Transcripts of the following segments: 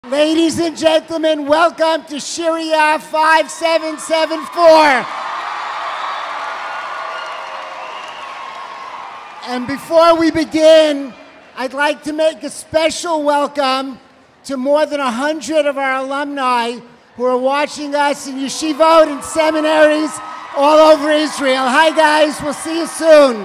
Ladies and gentlemen, welcome to Shiriyah 5774. And before we begin, I'd like to make a special welcome to more than 100 of our alumni who are watching us in yeshivot and seminaries all over Israel. Hi guys, we'll see you soon.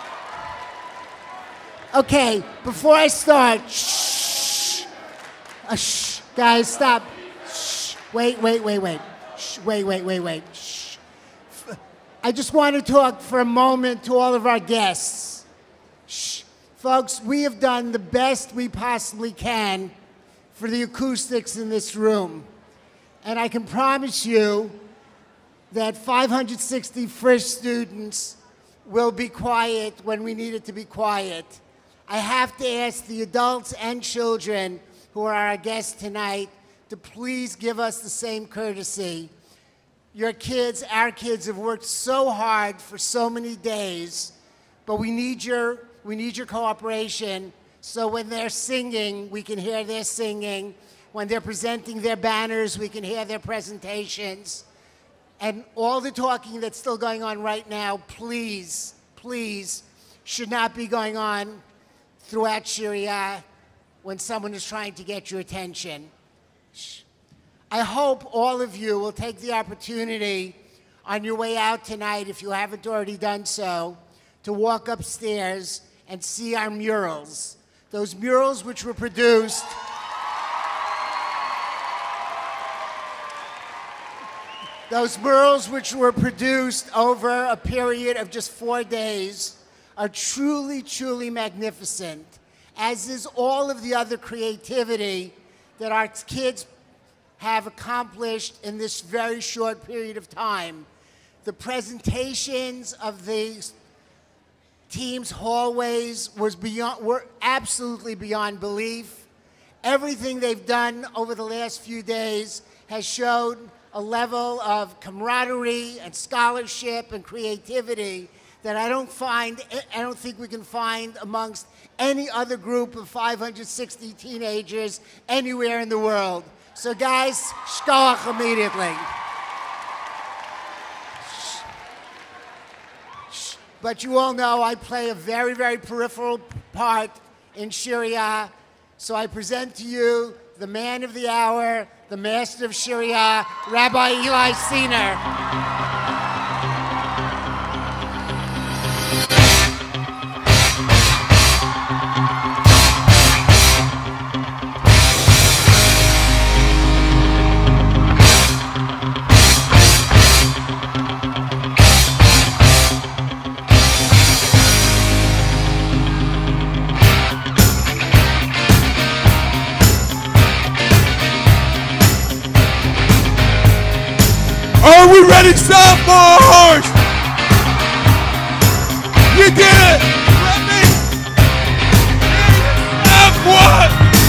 Okay, before I start, shh. Shh. Guys, stop. Shh. Wait. Shh. Wait. Shh. I just want to talk for a moment to all of our guests. Shh. Folks, we have done the best we possibly can for the acoustics in this room. And I can promise you that 560 Frisch students will be quiet when we need it to be quiet. I have to ask the adults and children who are our guests tonight to please give us the same courtesy. Your kids, our kids, have worked so hard for so many days, but we need your cooperation so when they're singing, we can hear their singing. When they're presenting their banners, we can hear their presentations. And all the talking that's still going on right now, please, should not be going on throughout Shiriyah when someone is trying to get your attention. I hope all of you will take the opportunity on your way out tonight, if you haven't already done so, to walk upstairs and see our murals. Those murals which were produced over a period of just 4 days are truly magnificent, as is all of the other creativity that our kids have accomplished in this very short period of time. The presentations of the team's hallways were absolutely beyond belief. Everything they've done over the last few days has showed a level of camaraderie and scholarship and creativity that I don't think we can find amongst any other group of 560 teenagers anywhere in the world. So guys, shkoach immediately. But you all know I play a very peripheral part in Shiriyah. So I present to you the man of the hour, the master of Shiriyah, Rabbi Eli Siner. Are we ready, sophomores? You did it! Ready? Stop what?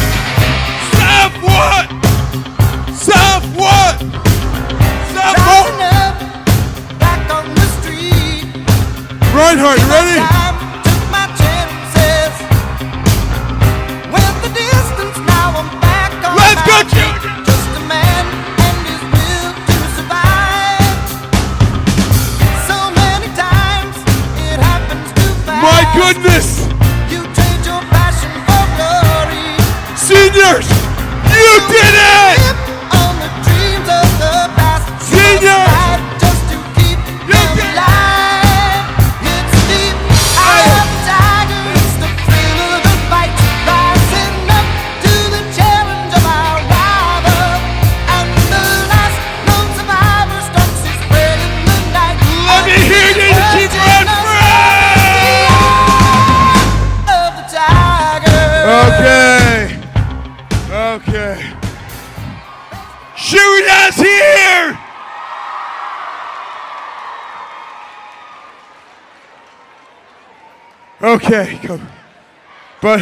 Back on the street. Reinhardt, you ready? Took my chances. Went the distance, now I'm back on. Let's go, children! Just a man and his will to survive. So many times it happens too fast. My goodness! You trade your passion for glory. Seniors, you did it! On the dreams of the past. Seniors! Just to keep them alive. It's deep eye of the tiger. It's the thrill of the fight. Rising up to the challenge of our rival. And the last known survivor stalks his spread in the night. Let me hear you keep on free! Of the tiger. Okay. Shiriyah's here! Okay, go. But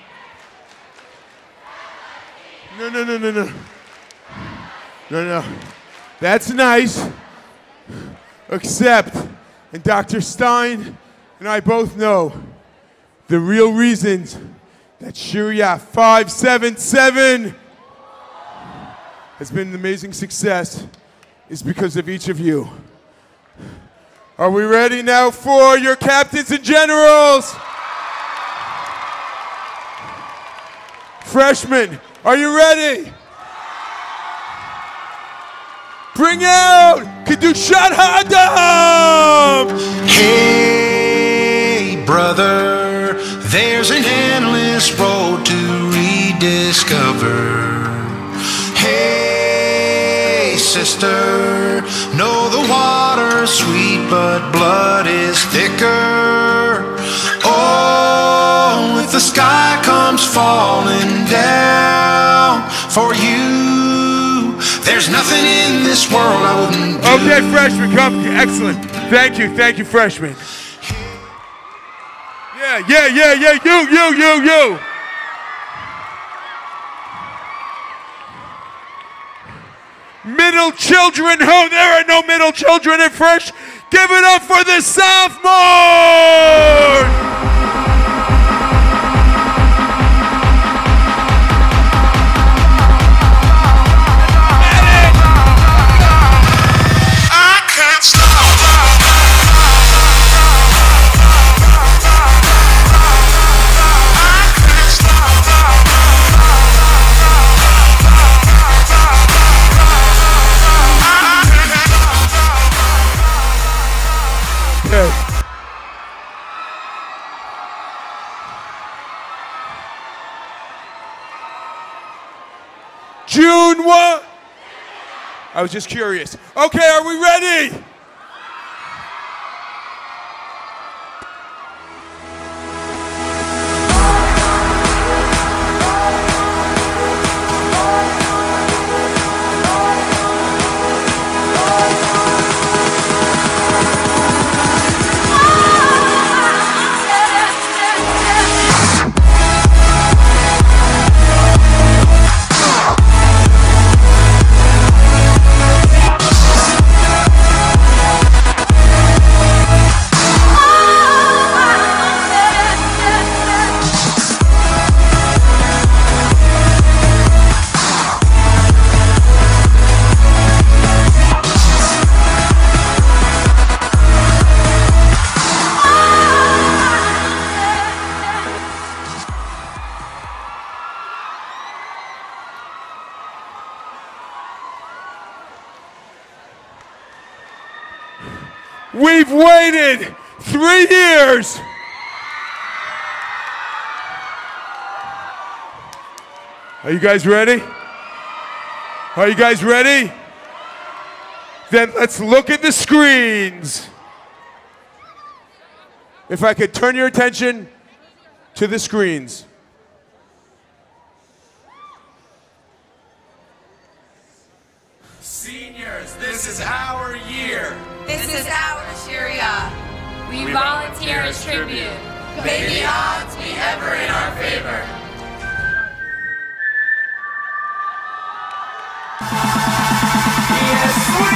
no. That's nice. Except, and Dr. Stein and I both know the real reasons that Shiriyah 577 has been an amazing success is because of each of you. Are we ready now for your captains and generals? Freshmen, are you ready? Bring out Kedushat Ha'adam! Hey, brother, there's an endless road to rediscover. Hey, sister, know the water's sweet, but blood is thicker. Oh, if the sky comes falling down for you, there's nothing in this world I wouldn't do. Okay, freshmen, come. Excellent. Thank you, freshmen. Yeah, you. Middle children, oh, there are no middle children at Fresh. Give it up for the sophomores! June what? I was just curious. Okay, are we ready? We've waited 3 years. Are you guys ready? Are you guys ready? Then let's look at the screens. If I could turn your attention to the screens. Seniors, this is our year. This is our Sharia. We volunteer as tribute. May the odds be ever in our favor. Yes, we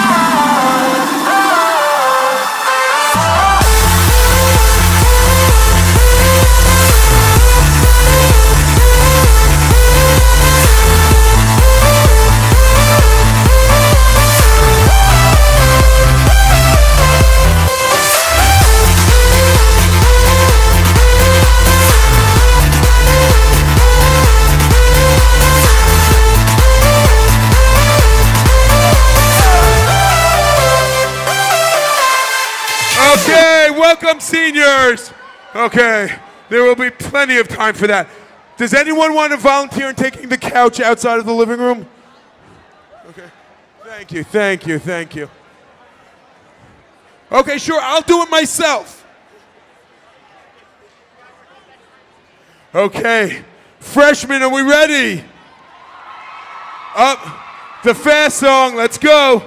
Okay, welcome seniors. Okay, there will be plenty of time for that. Does anyone want to volunteer in taking the couch outside of the living room? Okay, thank you. Okay, sure, I'll do it myself. Okay, freshmen, are we ready? Up, the fast song, let's go.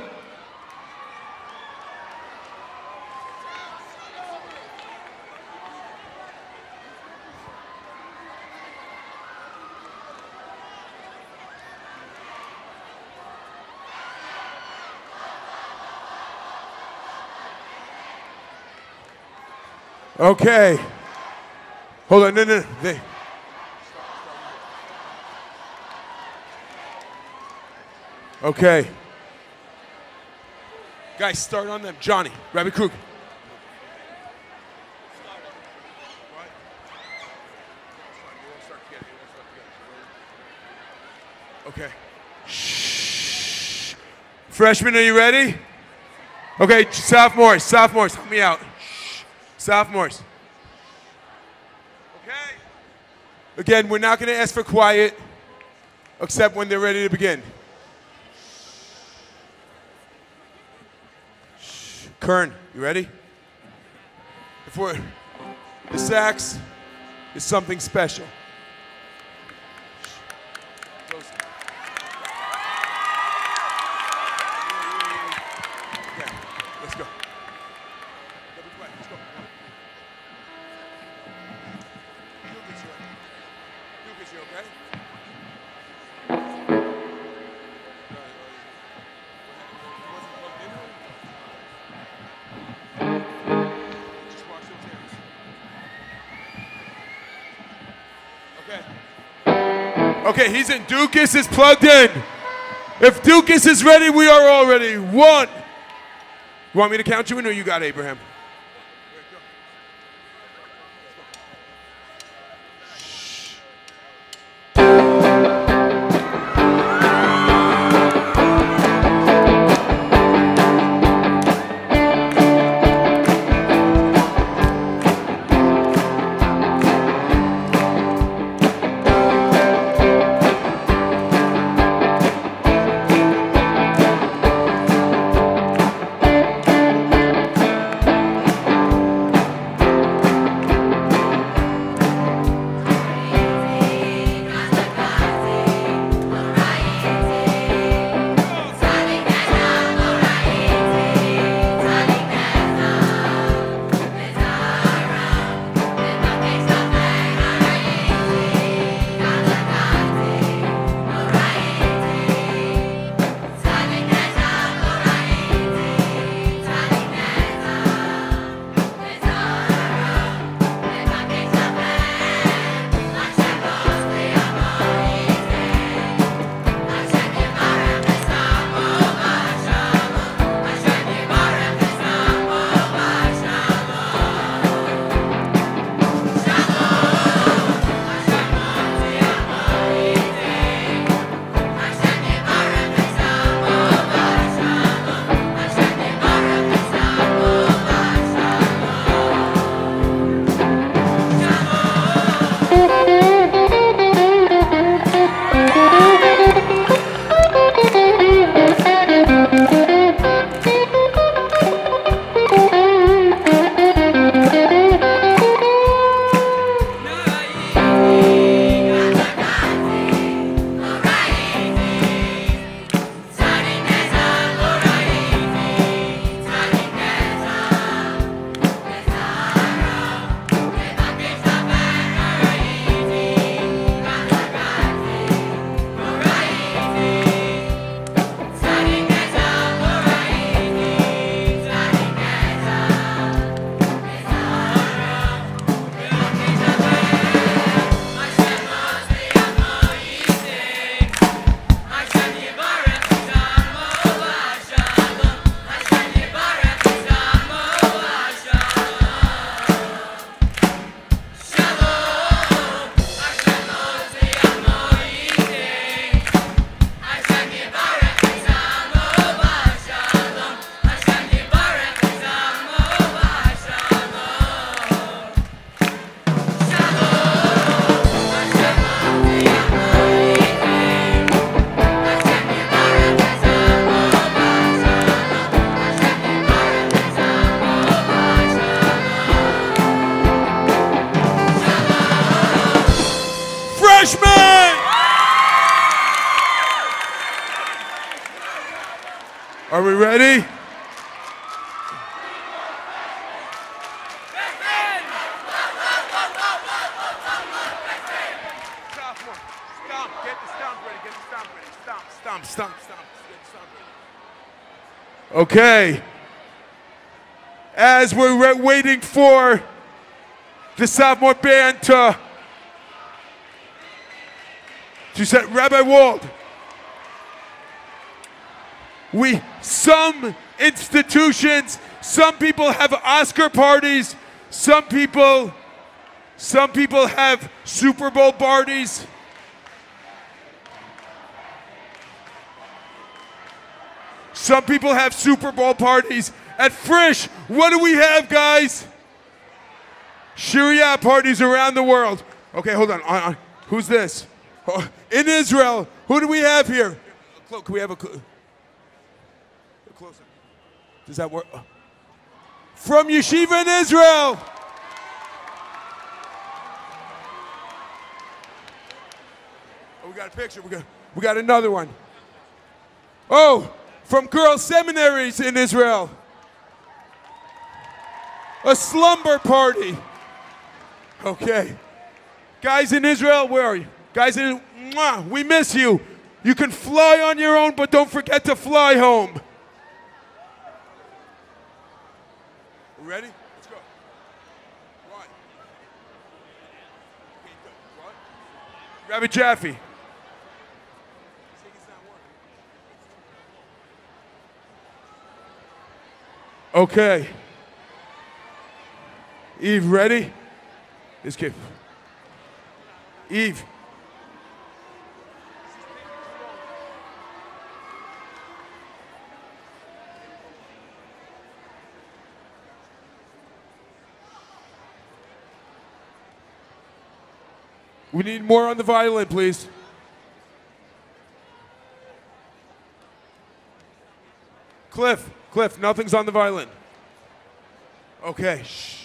Okay. Hold on, no. Okay. Guys, start on them. Johnny, Rabbit Krug. Okay. Shh. Freshmen, are you ready? Okay, sophomores, help me out. Shh. Sophomores. Okay. Again, we're not going to ask for quiet, except when they're ready to begin. Shh. Kern, you ready? Before the sax is something special. Okay, he's in. Dukas is plugged in. If Dukas is ready, we are all ready. 1. You want me to count you in or you got Abraham? Are we ready? Stomp. Okay. As we're waiting for the sophomore band to set Rabbi Wald. Some institutions, some people have Oscar parties, some people have Super Bowl parties. Some people have Super Bowl parties. At Frisch, what do we have, guys? Sharia parties around the world. Okay, hold on. Who's this? Oh, in Israel, who do we have here? Can we have a closer? Does that work? From Yeshiva in Israel. Oh, we got a picture. We got another one. Oh, from girls' seminaries in Israel. A slumber party. Okay. Guys in Israel, where are you? Guys in, we miss you. You can fly on your own, but don't forget to fly home. We ready? Let's go. One. Rabbi Jaffe. Okay. Eve, ready? This kid. Eve. We need more on the violin, please. Cliff, nothing's on the violin. Okay, shh.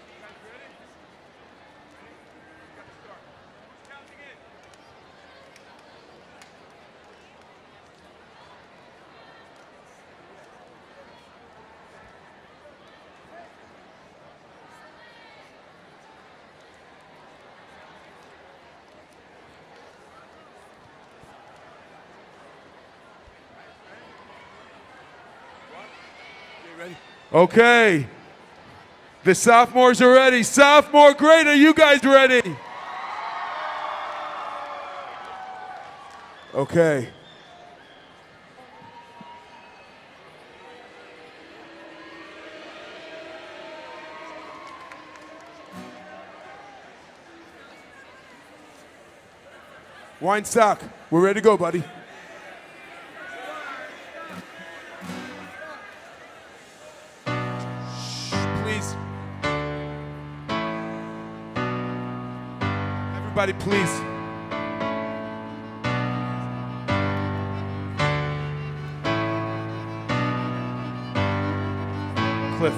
Okay. The sophomores are ready. Sophomore grade, are you guys ready? Okay. Weinstock, we're ready to go, buddy. Everybody, please. Cliff.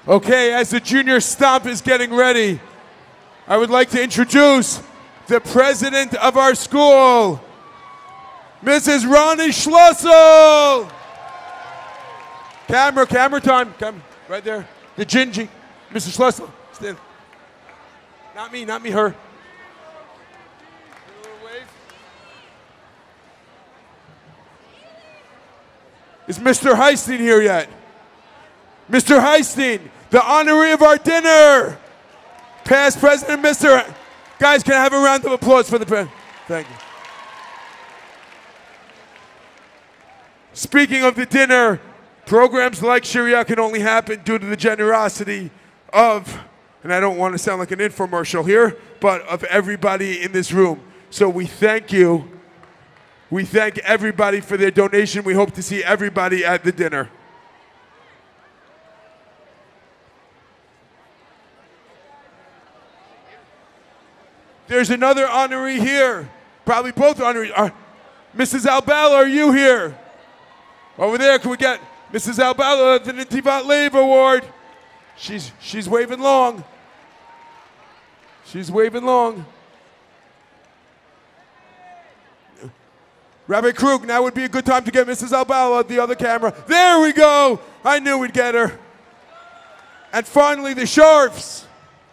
Okay, as the junior stomp is getting ready, I would like to introduce the president of our school, Mrs. Ronnie Schlossel. Camera time. Come right there. The Gingy. Mrs. Schlossel. Stand. Not me, her. Is Mr. Heisteen here yet? Mr. Heisteen, the honoree of our dinner. Past president, Mr. Guys, can I have a round of applause for the president? Thank you. Speaking of the dinner, programs like Sharia can only happen due to the generosity of, and I don't want to sound like an infomercial here, but of everybody in this room. So we thank you. We thank everybody for their donation. We hope to see everybody at the dinner. There's another honoree here. Probably both honorees. Mrs. Albala, are you here? Over there, can we get Mrs. Albala the Nativat Lev Award? She's waving long. She's waving long. Rabbi Krug, now would be a good time to get Mrs. Albala at the other camera. There we go. I knew we'd get her. And finally, the Sharfs.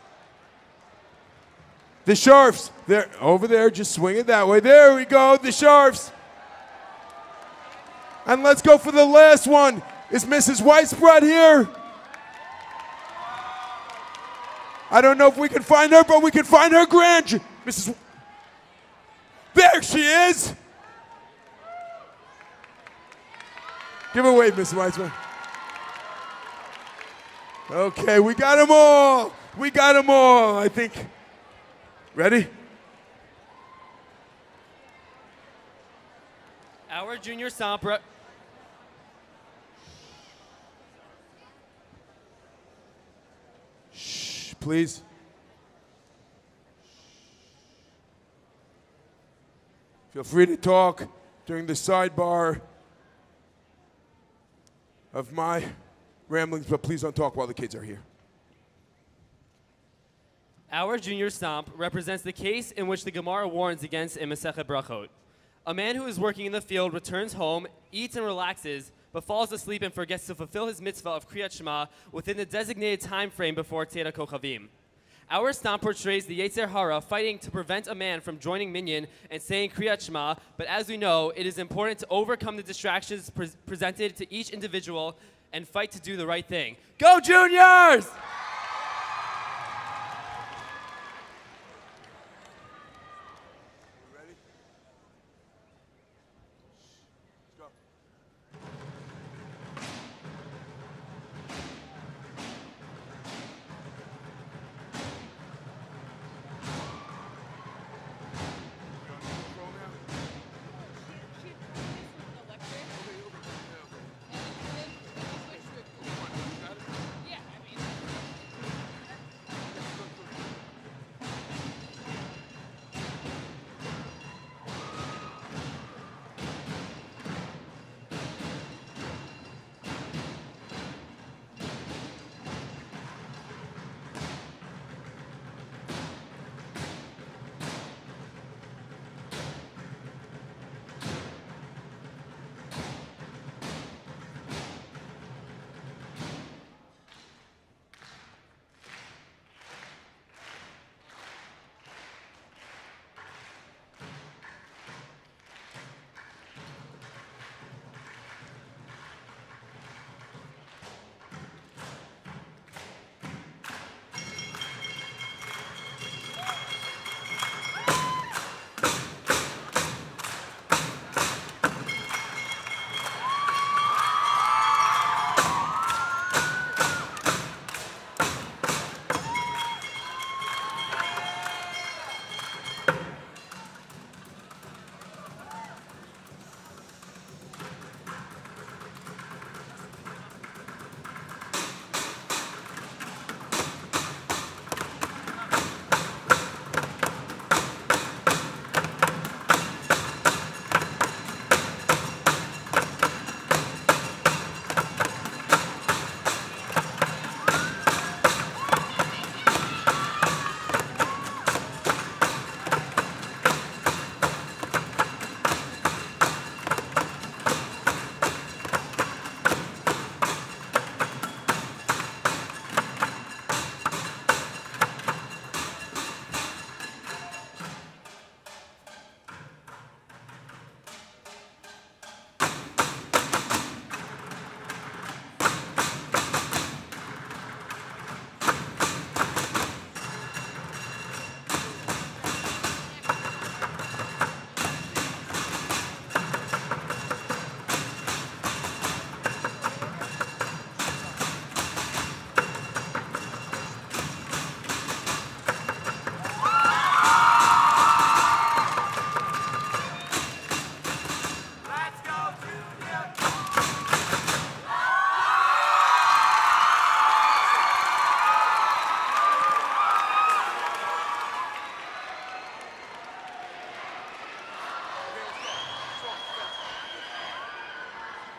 The Sharfs. They're over there, just swing it that way. There we go, the Sharfs. And let's go for the last one. Is Mrs. Weisbrot here? I don't know if we can find her, but we can find her Mrs. There she is. Give a wave, Mrs. Weisbrot. Okay, we got them all. We got them all, I think. Ready? Our junior stomp. Shh, please. Feel free to talk during the sidebar of my ramblings, but please don't talk while the kids are here. Our junior stomp represents the case in which the Gemara warns against in Masechet Brachot. A man who is working in the field returns home, eats and relaxes, but falls asleep and forgets to fulfill his mitzvah of Kriyat Shema within the designated time frame before Teda Kochavim. Our stomp portrays the Yetzer Hara fighting to prevent a man from joining Minyan and saying Kriyat Shema, but as we know, it is important to overcome the distractions presented to each individual and fight to do the right thing. Go Juniors!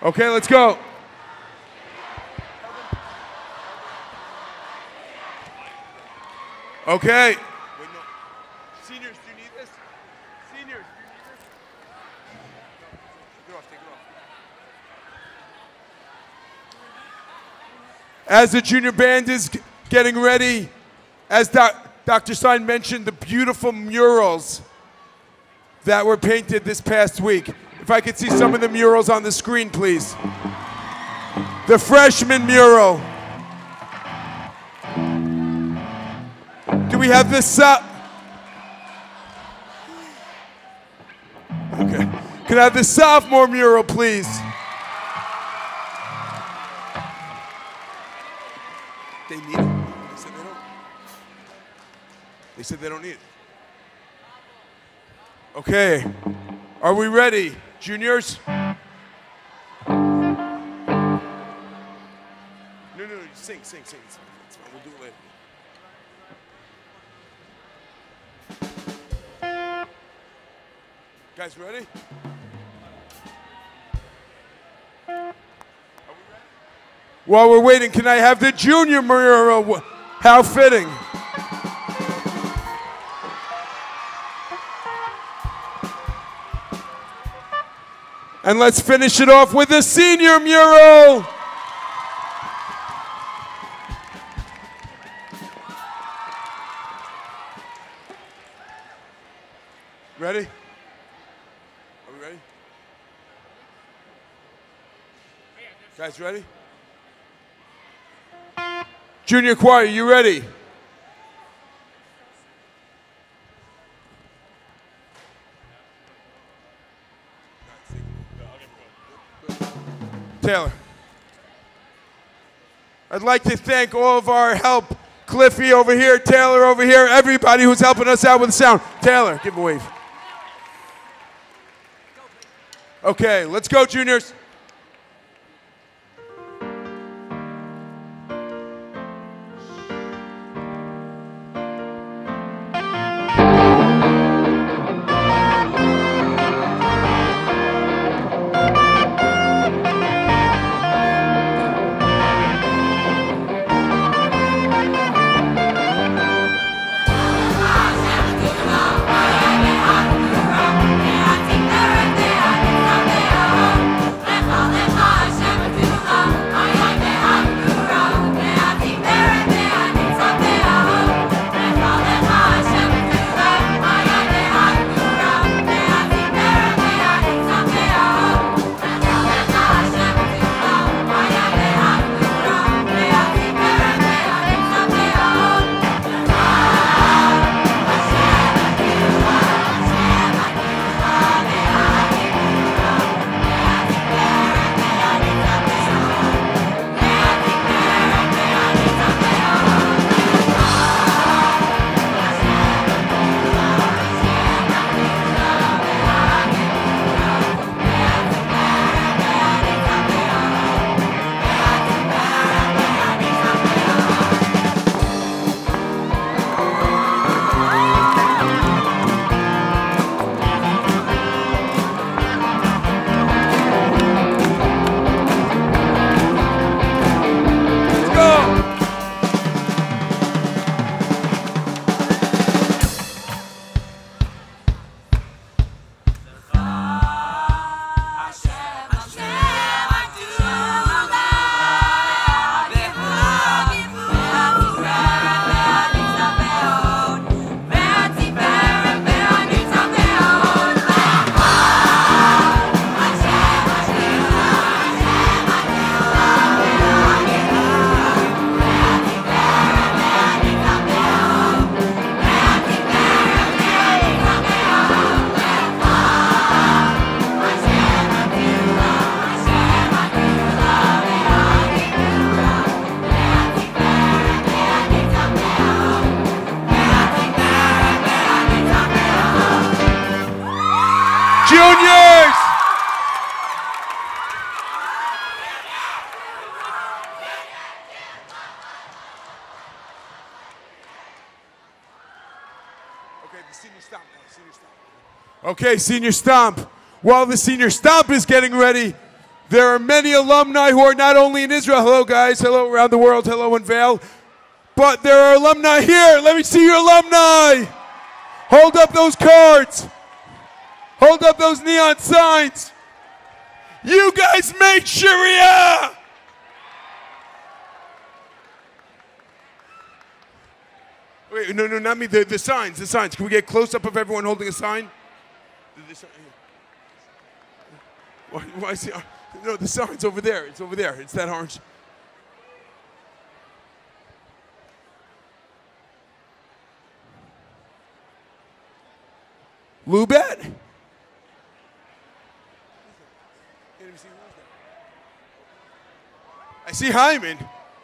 Okay, let's go. Okay. Wait, no. Seniors, do you need this? Seniors, do you need this? Take it off, take it off. As the junior band is getting ready, as Dr. Stein mentioned, the beautiful murals that were painted this past week. If I could see some of the murals on the screen, please. The freshman mural. Do we have this up? Okay. Can I have the sophomore mural, please? They need it. They said they don't. They said they don't need it. Okay. Are we ready, juniors? No, sing. It's fine. We'll do it later. Guys, ready? While we're waiting, can I have the junior mural? How fitting. And let's finish it off with the senior mural. Ready? Are we ready? Guys, ready? Junior choir, you ready? Taylor. I'd like to thank all of our help. Cliffy over here, Taylor over here, everybody who's helping us out with the sound. Taylor, give a wave. Okay, let's go, juniors. Juniors! Okay, senior stomp. While the senior stomp is getting ready, There are many alumni who are not only in Israel. Hello, guys. Hello around the world. Hello in Vail. But there are alumni here. Let me see your alumni. Hold up those cards. Hold up those neon signs. You guys make Sharia. Wait, no, not me. The signs, the signs. Can we get close up of everyone holding a sign? Why is he? No, the sign's over there. It's over there. It's that orange. Lubet? I see Hyman.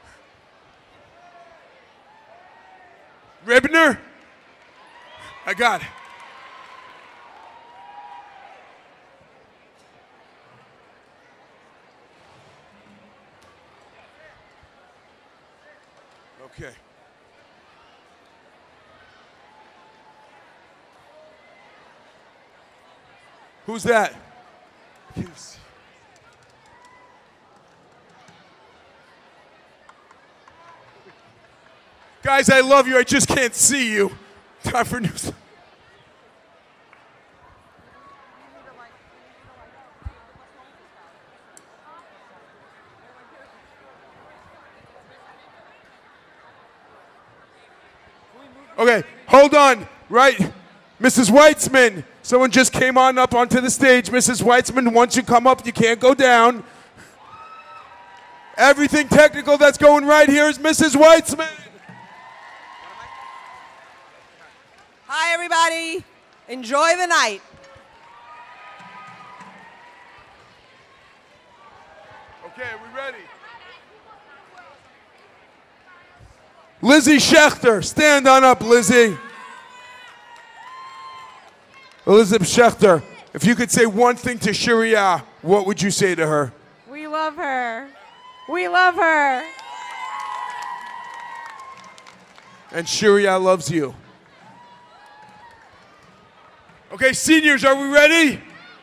Ribner? I got it. Okay. Who's that? Guys, I love you. I just can't see you. Time for news. Okay, hold on. Right. Mrs. Weitzman, someone just came on up onto the stage. Mrs. Weitzman, once you come up, you can't go down. Everything technical that's going right here is Mrs. Weitzman. Hi, everybody. Enjoy the night. Okay, are we ready? Lizzie Schechter, stand on up, Lizzie. Elizabeth Schechter, if you could say one thing to Sharia, what would you say to her? We love her. We love her. And Sharia loves you. Okay, seniors, are we ready?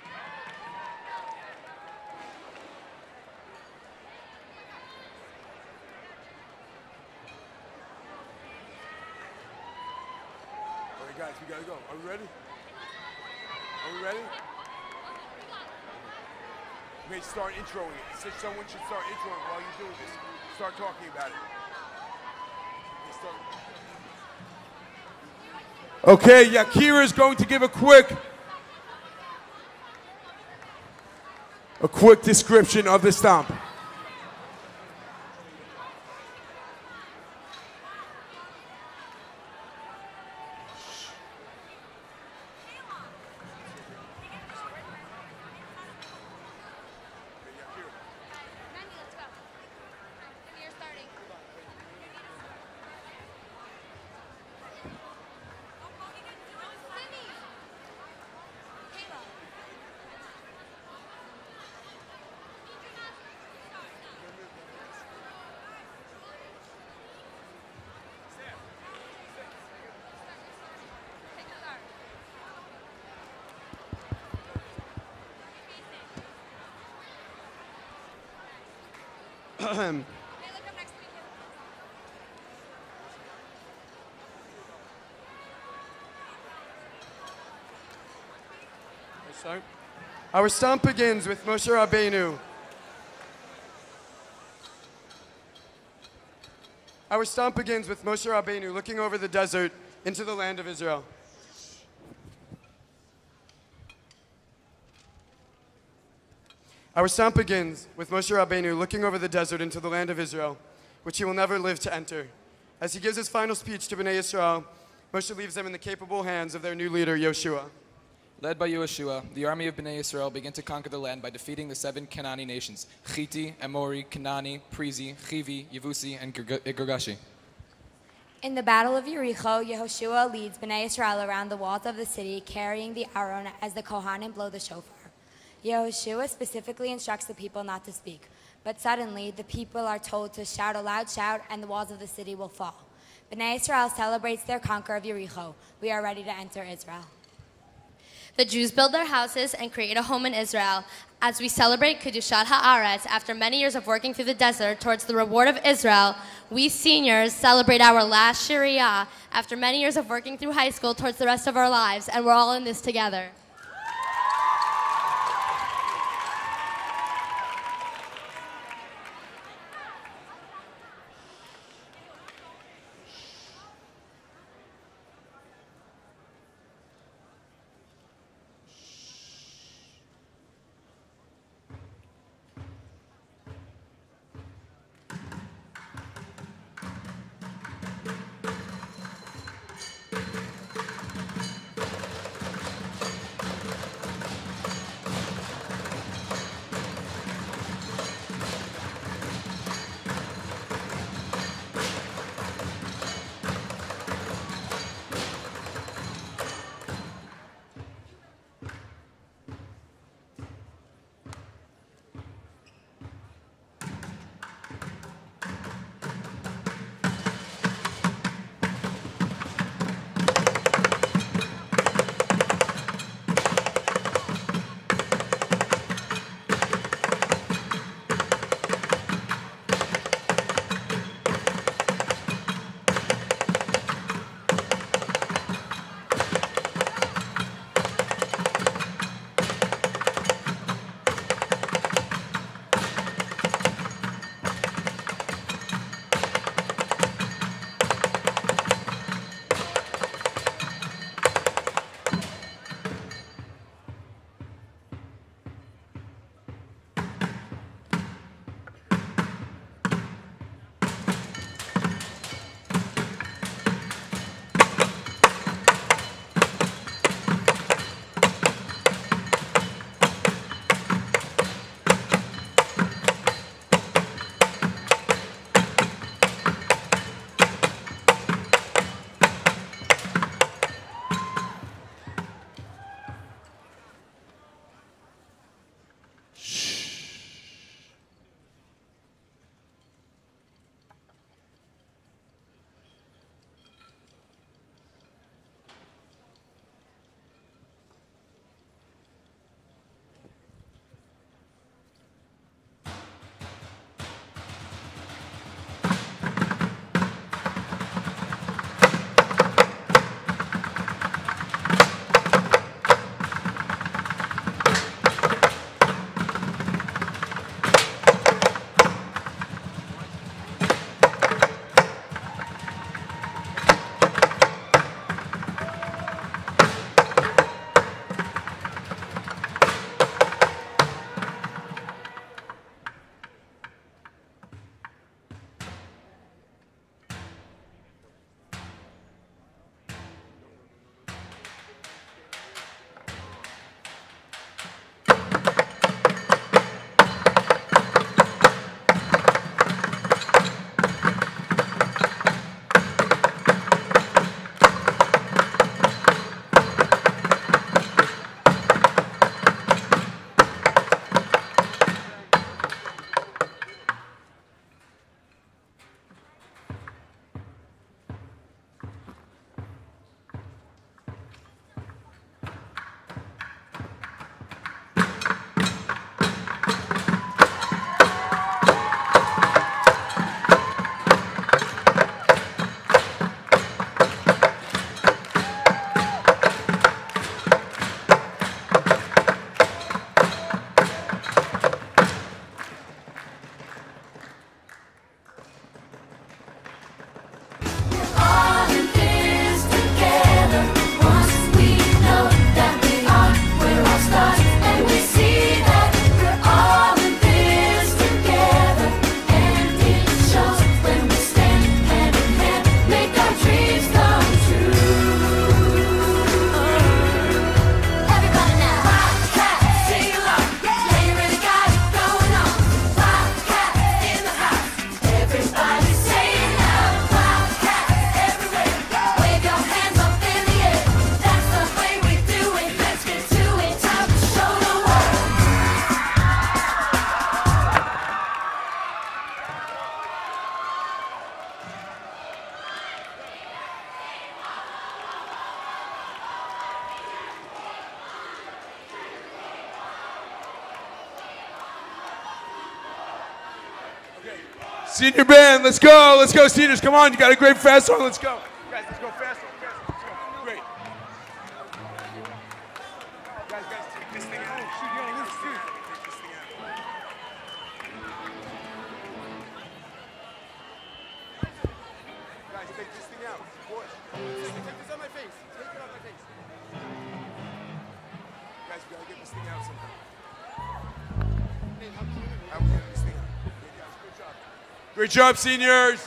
All right, guys, we gotta go. Are we ready? Are we ready? Okay, start introing it. So someone should start introing while you're doing this. Start talking about it. Okay, Yakira is going to give a quick description of the stomp. Our stomp begins with Moshe Rabbeinu. Our stomp begins with Moshe Rabbeinu looking over the desert into the land of Israel. Our stomp begins with Moshe Rabbeinu looking over the desert into the land of Israel, which he will never live to enter. As he gives his final speech to Bnei Yisrael, Moshe leaves them in the capable hands of their new leader, Yoshua. Led by Yoshua, the army of Bnei Yisrael began to conquer the land by defeating the 7 Canaanite nations, Chiti, Amori, Kanani, Perizi, Chivi, Yevusi, and Girgashi. In the Battle of Yericho, Yehoshua leads Bnei Yisrael around the walls of the city, carrying the Aron as the Kohanim blow the shofar. Yehoshua specifically instructs the people not to speak, but suddenly the people are told to shout a loud shout and the walls of the city will fall. Bnei Yisrael celebrates their conquer of Yericho. We are ready to enter Israel. The Jews build their houses and create a home in Israel. As we celebrate Kedushat Haaretz after many years of working through the desert towards the reward of Israel, we seniors celebrate our last Shiriyah after many years of working through high school towards the rest of our lives, and we're all in this together. Senior band, let's go. Let's go, seniors. Come on, you got a great fast song. Let's go. Guys, let's go faster. Let's go. Great. Guys, take this thing out. Take this thing out. Guys, take this thing out. Boys, take this out my face. Take it out my face. Guys, we gotta get this thing out somehow. Hey, how can we get this thing out? Yeah, guys, good job. Great job, seniors.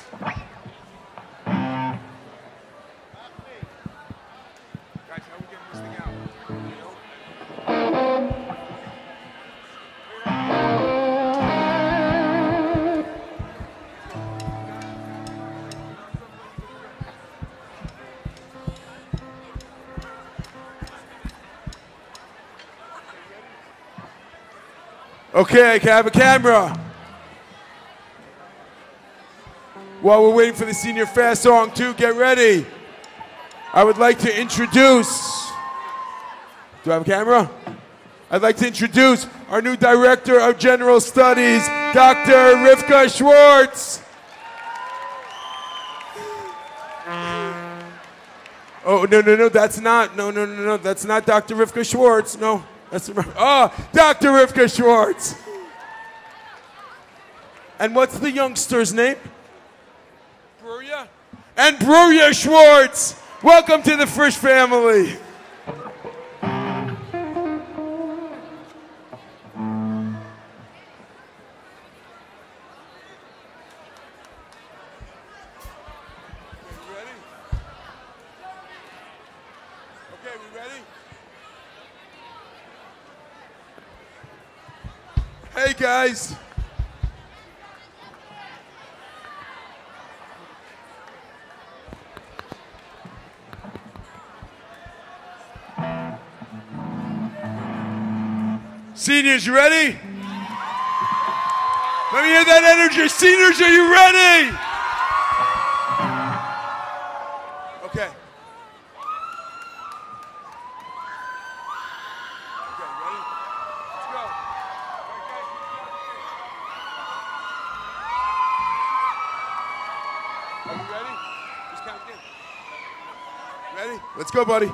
Okay, can I have a camera? While we're waiting for the senior fast song to get ready, I would like to introduce, do I have a camera? I'd like to introduce our new Director of General Studies, Dr. Rivka Schwartz. Oh, no, that's not, no, that's not Dr. Rivka Schwartz, no. That's, Dr. Rivka Schwartz. And what's the youngster's name? Bruria? And Bruria Schwartz. Welcome to the Frisch family. Hey guys. Seniors, you ready? Let me hear that energy. Seniors, are you ready? Okay. Let's go, buddy.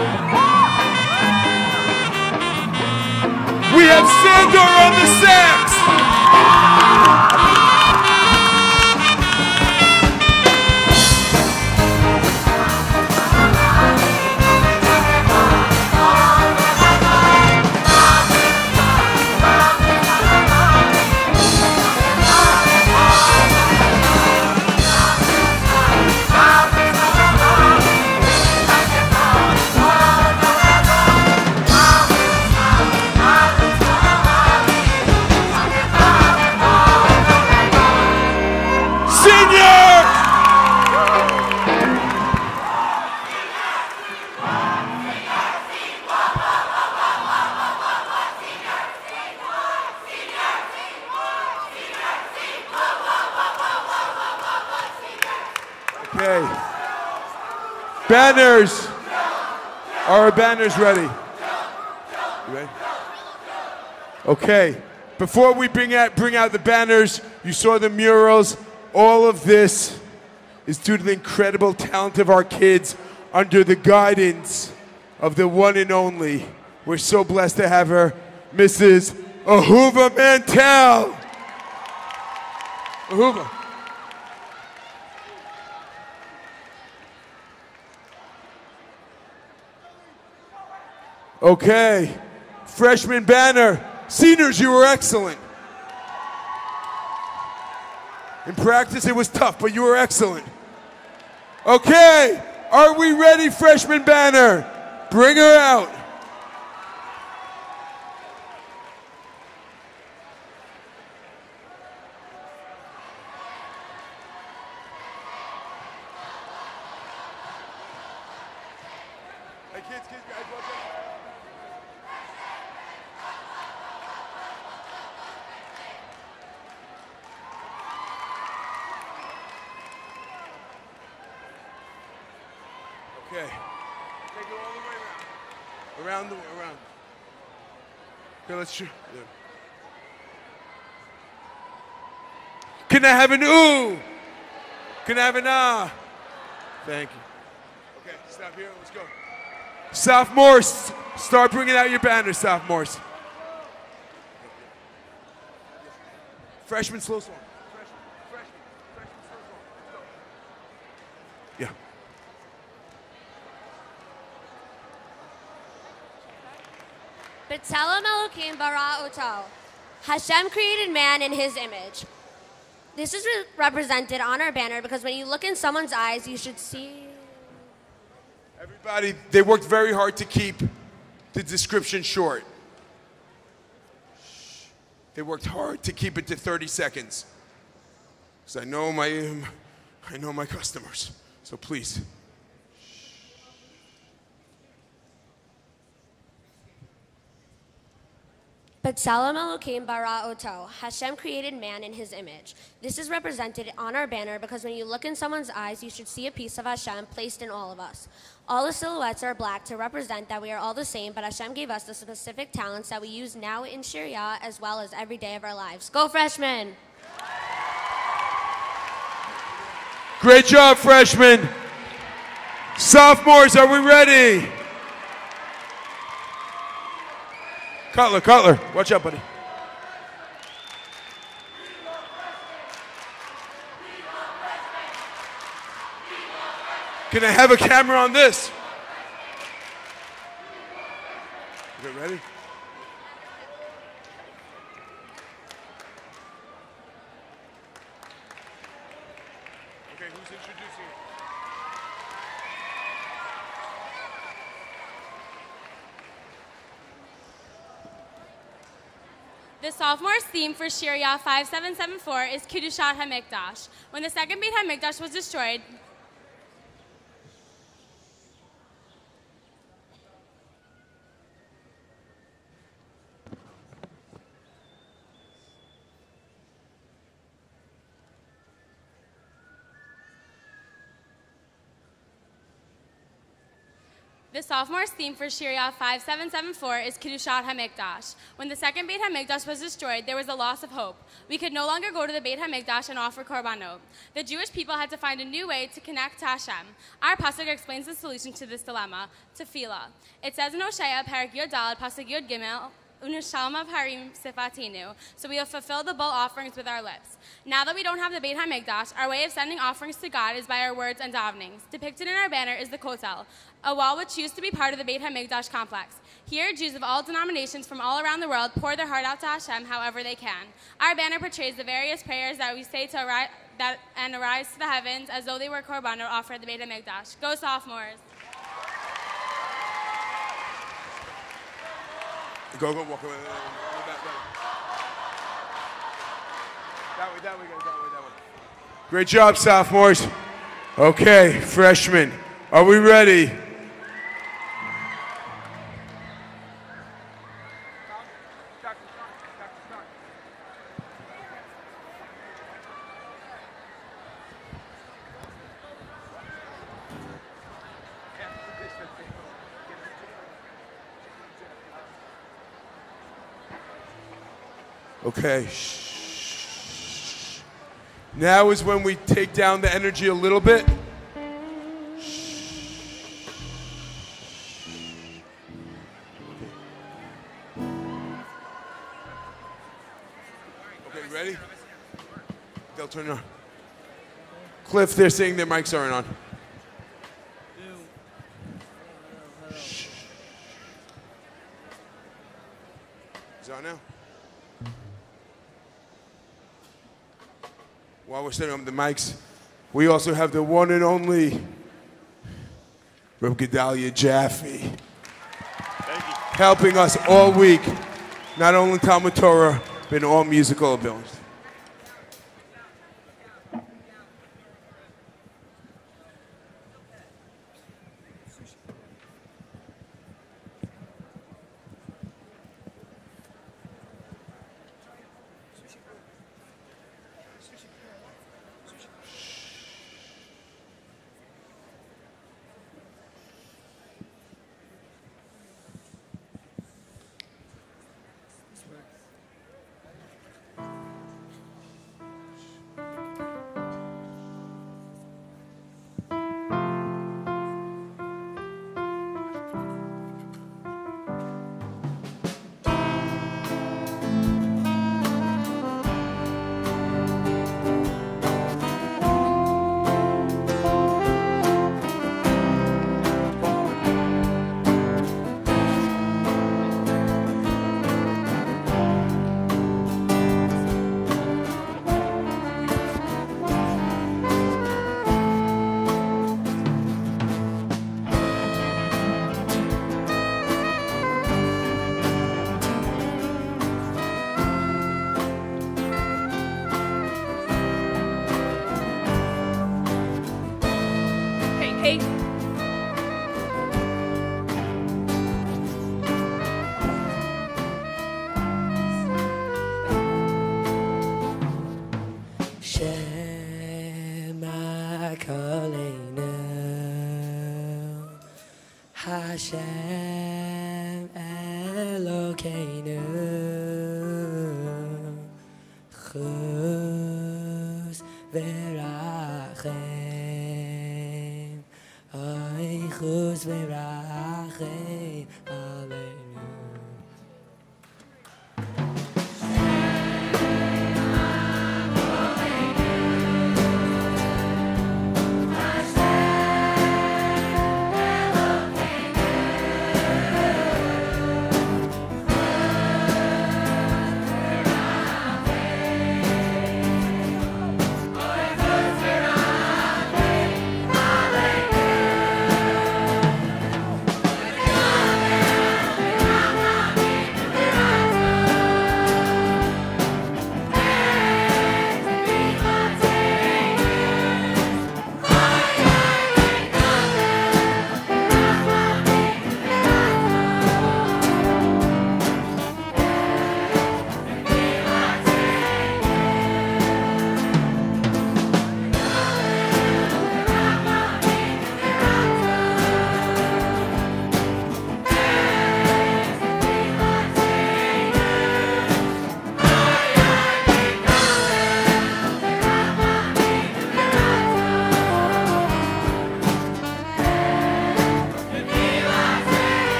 We have Sandor on the sax. Okay. Banners. Are our banners ready? You ready? Okay. Before we bring out the banners, you saw the murals. All of this is due to the incredible talent of our kids under the guidance of the one and only. We're so blessed to have her, Mrs. Ahuva Mantel. Ahuva. Okay, freshman banner. Seniors, you were excellent. In practice, it was tough, but you were excellent. Okay, are we ready, freshman banner? Bring her out. Hey, kids, guys, watch out. Okay. Okay, go all the way around. Around. Okay, let's try. Yeah. Can I have an ooh? Can I have an ah? Thank you. Okay, stop here. Let's go. Sophomores, start bringing out your banners, sophomores. Freshmen, slow song. Freshman, slow song. Let's go. Yeah. B'Tselem Elokim bara oto. Hashem created man in his image. This is represented on our banner because when you look in someone's eyes, you should see. Everybody, they worked very hard to keep the description short. They worked hard to keep it to 30 seconds. Because I know my customers. So please. B'Tselem Elokim bara oto. Hashem created man in his image. This is represented on our banner because when you look in someone's eyes, you should see a piece of Hashem placed in all of us. All the silhouettes are black to represent that we are all the same, but Hashem gave us the specific talents that we use now in Sharia as well as every day of our lives. Go freshmen! Great job, freshmen. Sophomores, are we ready? Cutler, watch out, buddy. Can I have a camera on this? Okay, ready? Okay, who's introducing it? The sophomores' theme for Sharia 5774 is Kedushat HaMikdash. When the second Beit HaMikdash was destroyed, The sophomores' theme for Shirya 5774 is Kedushat HaMikdash. When the second Beit HaMikdash was destroyed, there was a loss of hope. We could no longer go to the Beit HaMikdash and offer korbanot. The Jewish people had to find a new way to connect to Hashem. Our pasuk explains the solution to this dilemma, tefillah. It says in Hosea, Parak Yod Daled, pasuk Yod Gimel, Unushalma Harim Sifatinu. So we have fulfilled the bull offerings with our lips. Now that we don't have the Beit HaMikdash, our way of sending offerings to God is by our words and davenings. Depicted in our banner is the Kotel, a wall which used to be part of the Beit HaMikdash complex. Here, Jews of all denominations from all around the world pour their heart out to Hashem however they can. Our banner portrays the various prayers that we say to arise to the heavens as though they were korbanot offered at the Beit HaMikdash. Go sophomores! Go, walk away. That way, that way. Great job, sophomores. Okay, freshmen, are we ready? Okay. Shh. Now is when we take down the energy a little bit. Okay, ready? They'll turn it on. Cliff, they're saying their mics aren't on. Shh. Is it on now? While we're setting up the mics, we also have the one and only Reb Gedalia Jaffe helping us all week, not only Talmud Torah, but in all musical abilities. Hashem Elokeinu Chus V'rachem Ay Chus V'rachem Aleinu. Amen.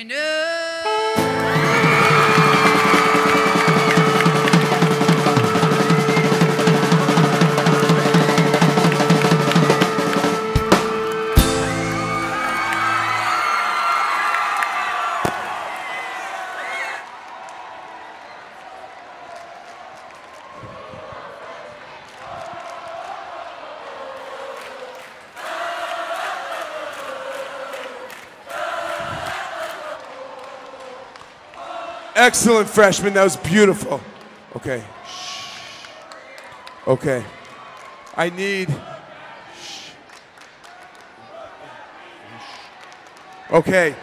Excellent, freshman. That was beautiful. Okay. Okay. I need. Okay.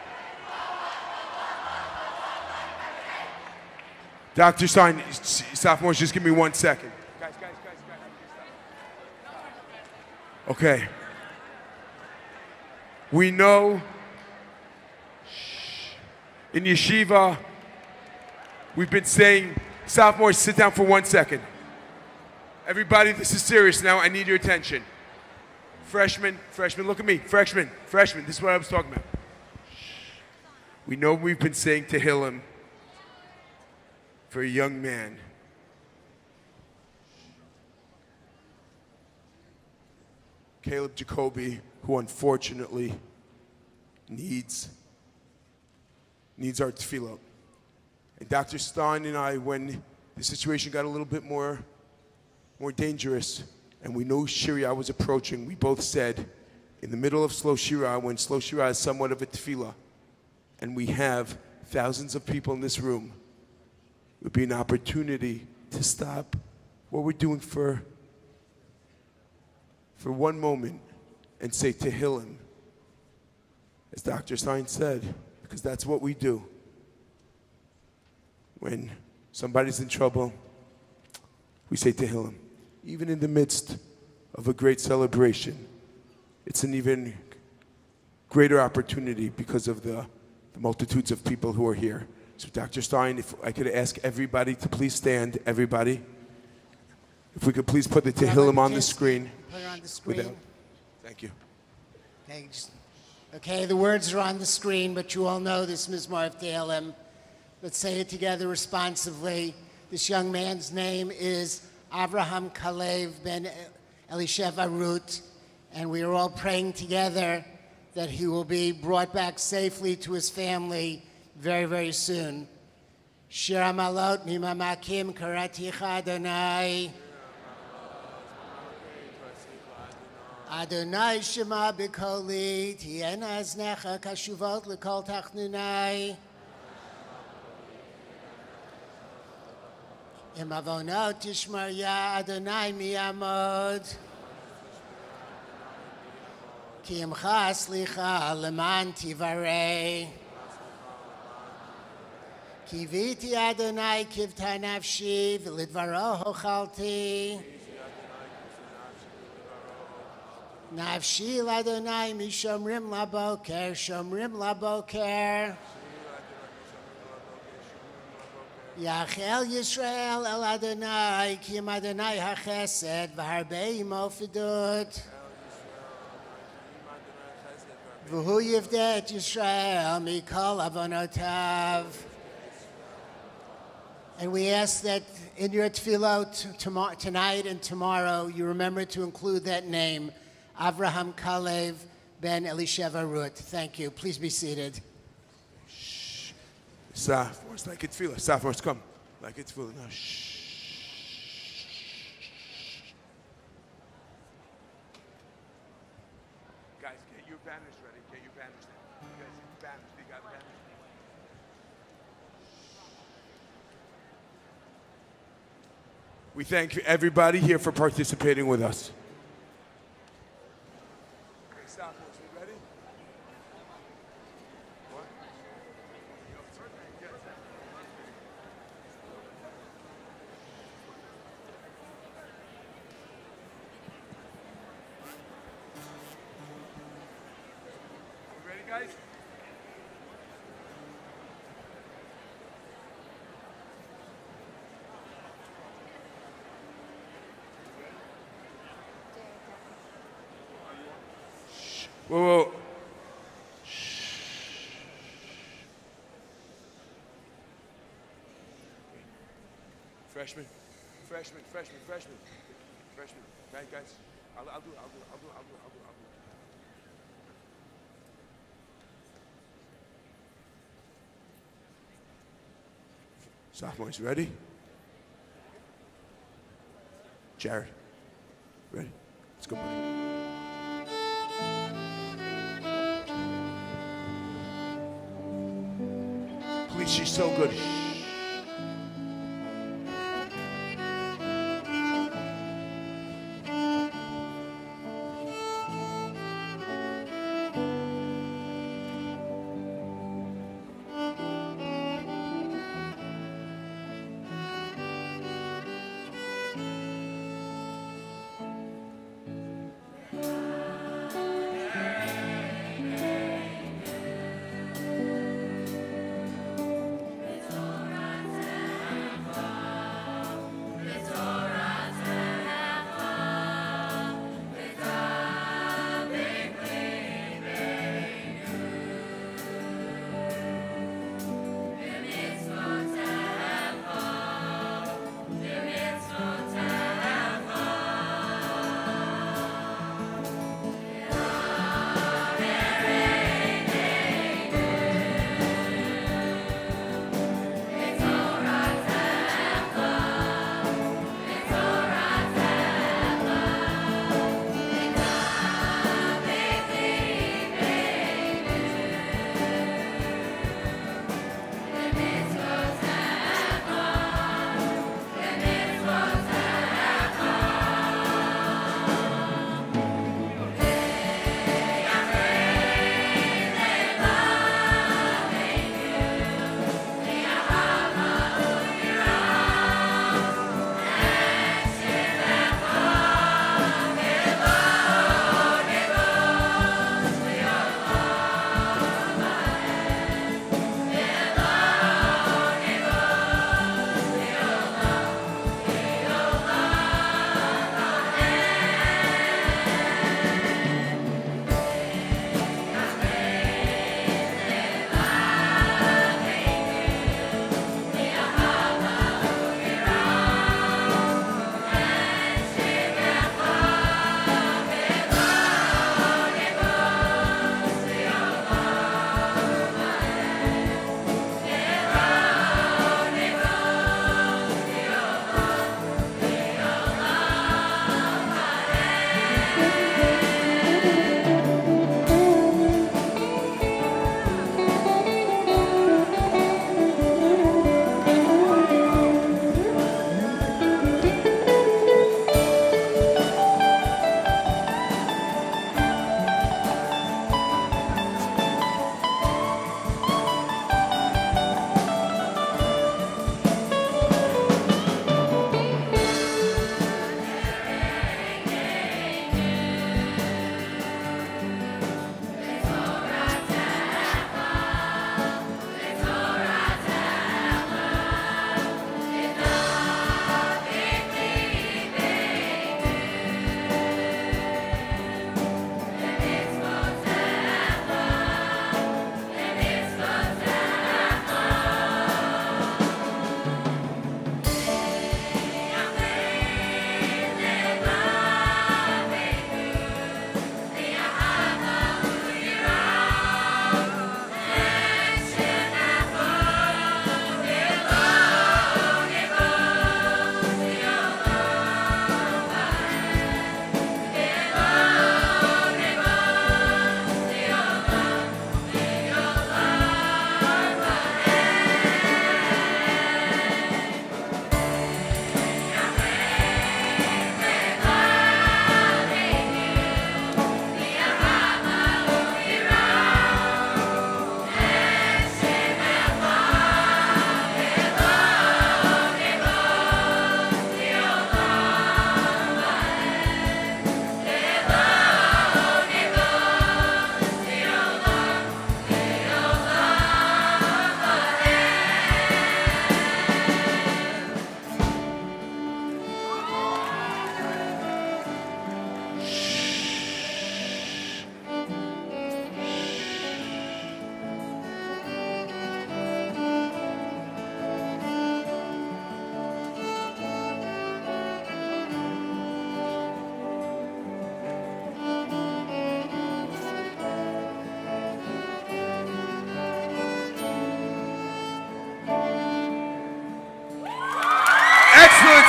Dr. Stein, sophomores, just give me 1 second. Guys. Okay. We know in yeshiva, we've been saying, sophomores, sit down for 1 second. Everybody, this is serious now. I need your attention. Freshmen, look at me. Freshmen, this is what I was talking about. We know we've been saying Tehillim for a young man. Caleb Jacoby, who unfortunately needs our tefillah. And Dr. Stein and I, when the situation got a little bit more dangerous, and we knew Shirya was approaching, we both said, in the middle of Slow Shira, when Slow Shira is somewhat of a tefillah, and we have thousands of people in this room, it would be an opportunity to stop what we're doing for 1 moment and say Tehillim, as Dr. Stein said, because that's what we do. When somebody's in trouble, we say Tehillim. Even in the midst of a great celebration, it's an even greater opportunity because of the multitudes of people who are here. So Dr. Stein, if I could ask everybody to please stand, everybody. If we could please put the Tehillim on the screen. Put it on the screen. Thank you. Okay, the words are on the screen, but you all know this Mizmor of Tehillim. Let's say it together responsively. This young man's name is Avraham Kalev ben Elishev Arut, and we are all praying together that he will be brought back safely to his family very, very soon. Shir Amalot Mimamakim Karaticha Adonai. Adonai Shema B'Koli Tiena Aznecha Kashuvot L'Kol Tachnunai. Im Avonot Tishmar Ya Adonai Miyamod. Ki Imcha Slicha Leman Tivarei. Ki Viti Adonai Kivta Nafshi V'Lidvaro Hochalti. Nafshi Adonai Mishomrim Laboker Shomrim Laboker. Yachel Yisrael El Adonai, Ki Im Adonai HaChesed, V'Harbei Imo Fidut. V'Hu Yivdet Yisrael Mikol Avonotav. And we ask that in your tefillah tonight and tomorrow, you remember to include that name, Avraham Kalev ben Elishev Arut. Thank you. Please be seated. Sophomores, like it's tefillah. Sophomores, come. Like it's tefillah. Now, shh. Guys, get your banners ready. Get your banners ready. You guys need banners. You got banners? We thank everybody here for participating with us. Okay, sophomores, we ready? What? Ready, guys? Whoa. Freshman. Guys. I'll do it. Sophomores, ready? Jared, ready? Let's go, buddy. Please, she's so good.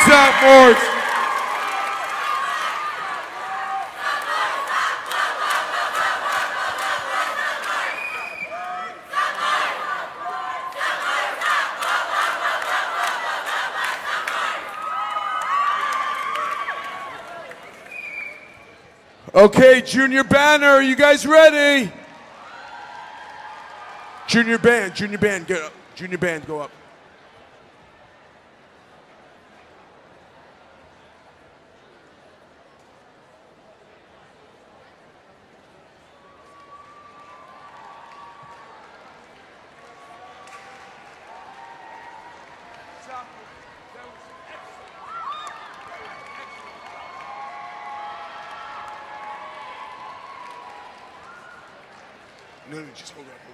sophomores. Okay, junior banner, are you guys ready? Junior band, get up. Junior band, go up. No, just hold on.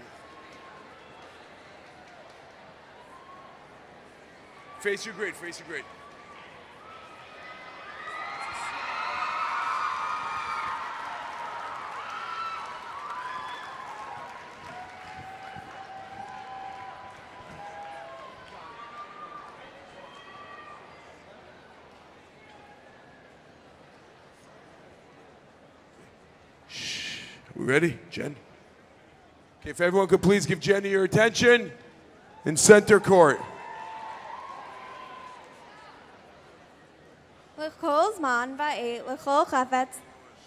Face your grid, face your grid. Shh. We ready, Jen? Okay, if everyone could please give Jenny your attention in center court. לכל זמן ועת, לכל חפץ.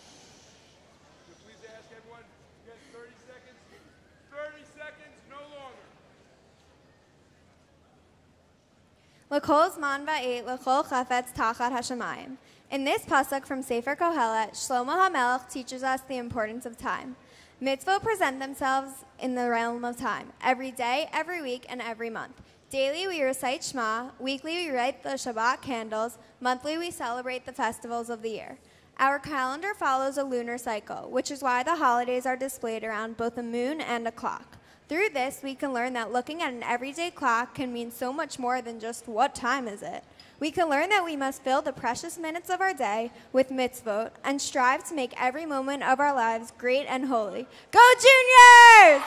לכל זמן ועת, לכל חפץ תחת השמיים. In this pasuk from Sefer Kohelet, Shlomo HaMelech teaches us the importance of time. Mitzvot present themselves in the realm of time, every day, every week, and every month. Daily we recite Shema, weekly we light the Shabbat candles, monthly we celebrate the festivals of the year. Our calendar follows a lunar cycle, which is why the holidays are displayed around both a moon and a clock. Through this, we can learn that looking at an everyday clock can mean so much more than just what time is it. We can learn that we must fill the precious minutes of our day with mitzvot and strive to make every moment of our lives great and holy. Go Juniors!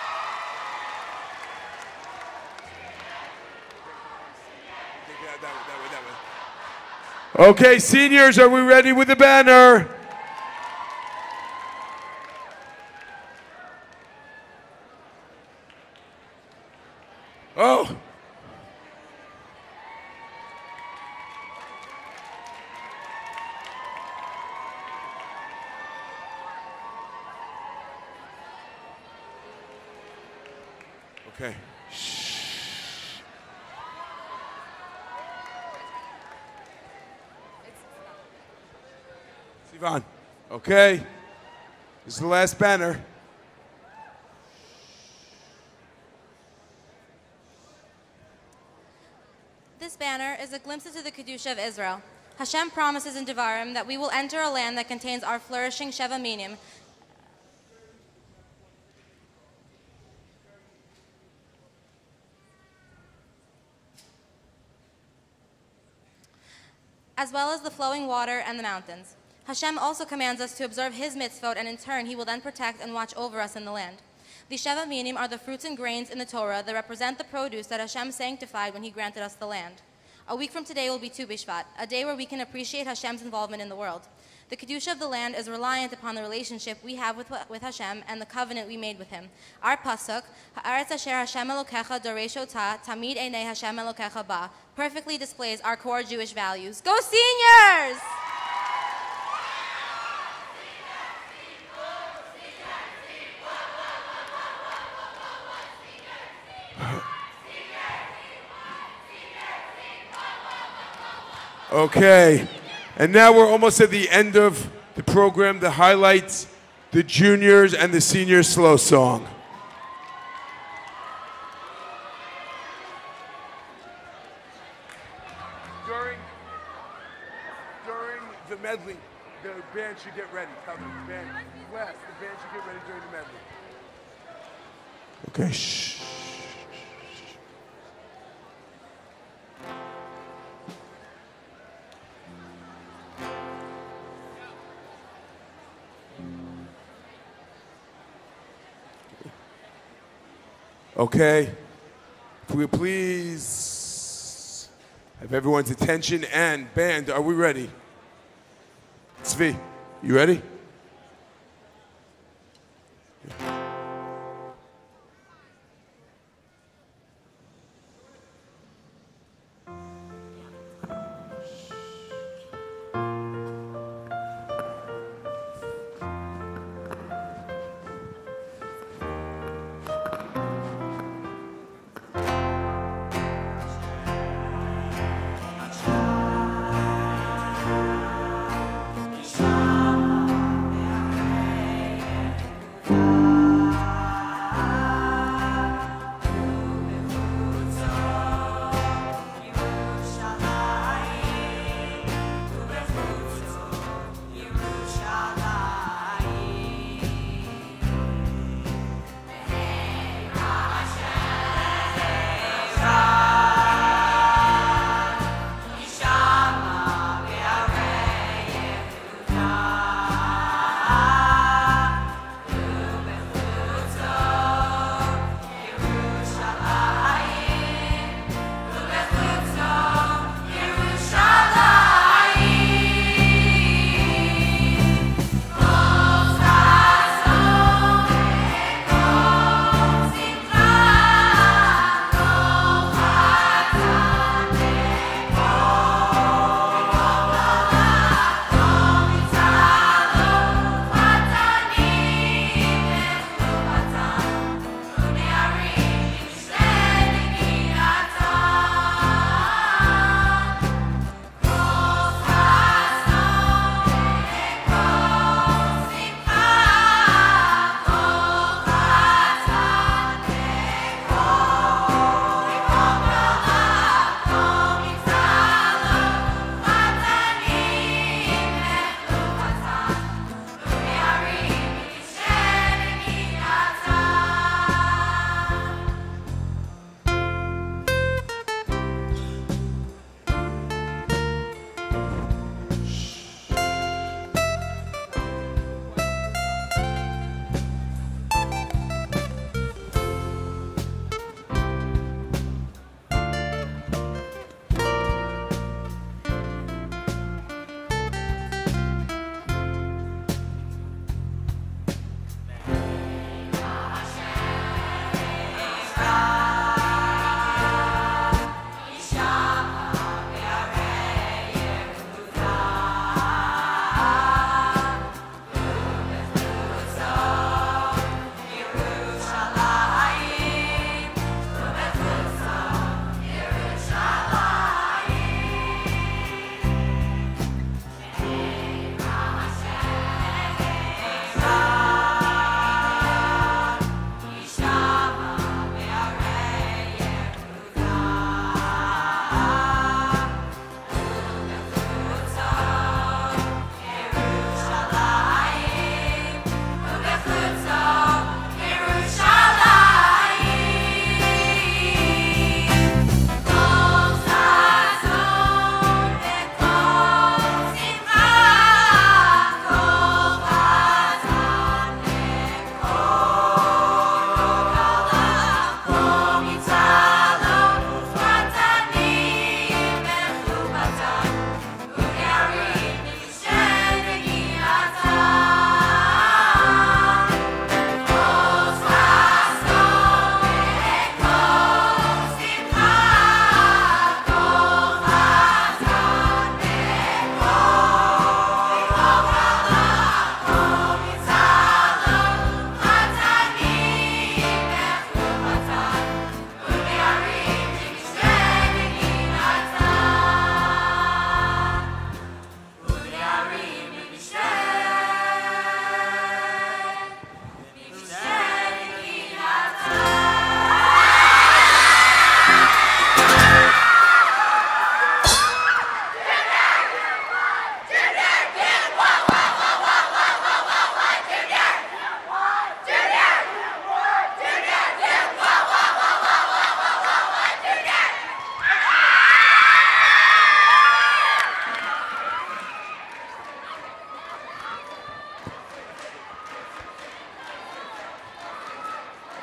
Okay, seniors, are we ready with the banner? Oh. Okay. Sivan. Okay. This is the last banner. This banner is a glimpse into the Kedusha of Israel. Hashem promises in Devarim that we will enter a land that contains our flourishing Sheva Minim, as well as the flowing water and the mountains. Hashem also commands us to observe His mitzvot, and in turn He will then protect and watch over us in the land. The Sheva Minim are the fruits and grains in the Torah that represent the produce that Hashem sanctified when He granted us the land. A week from today will be Tu B'Shvat, a day where we can appreciate Hashem's involvement in the world. The Kedusha of the land is reliant upon the relationship we have with Hashem and the covenant we made with Him. Our pasuk, Ha'aretz asher Hashem Elokecha doresh ota, tamid einei Hashem Elokecha ba, perfectly displays our core Jewish values. Go Seniors! Okay, and now we're almost at the end of the program. The highlights, the juniors and the seniors slow song. During the medley, the band should get ready. Come on, the band, Wes, the band should get ready during the medley. Okay, shh. Okay, if we please have everyone's attention, and band, are we ready? Svi, you ready?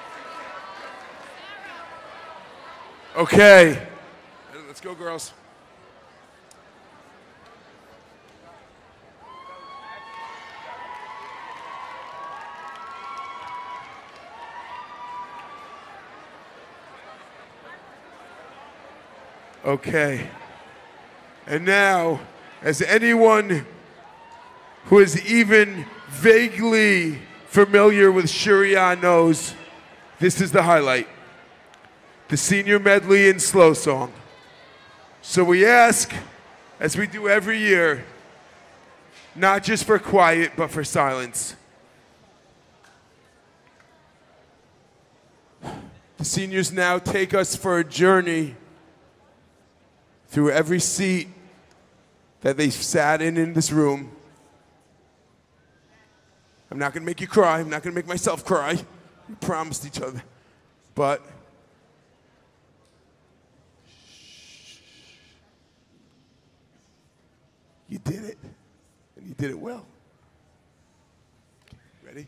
Okay. Let's go, girls. Okay. And now, as anyone who is even vaguely familiar with Sharia knows, this is the highlight. The senior medley in slow song. So we ask, as we do every year, not just for quiet, but for silence. The seniors now take us for a journey through every seat that they've sat in this room. I'm not going to make you cry. I'm not going to make myself cry. We promised each other. But you did it, and you did it well. Ready?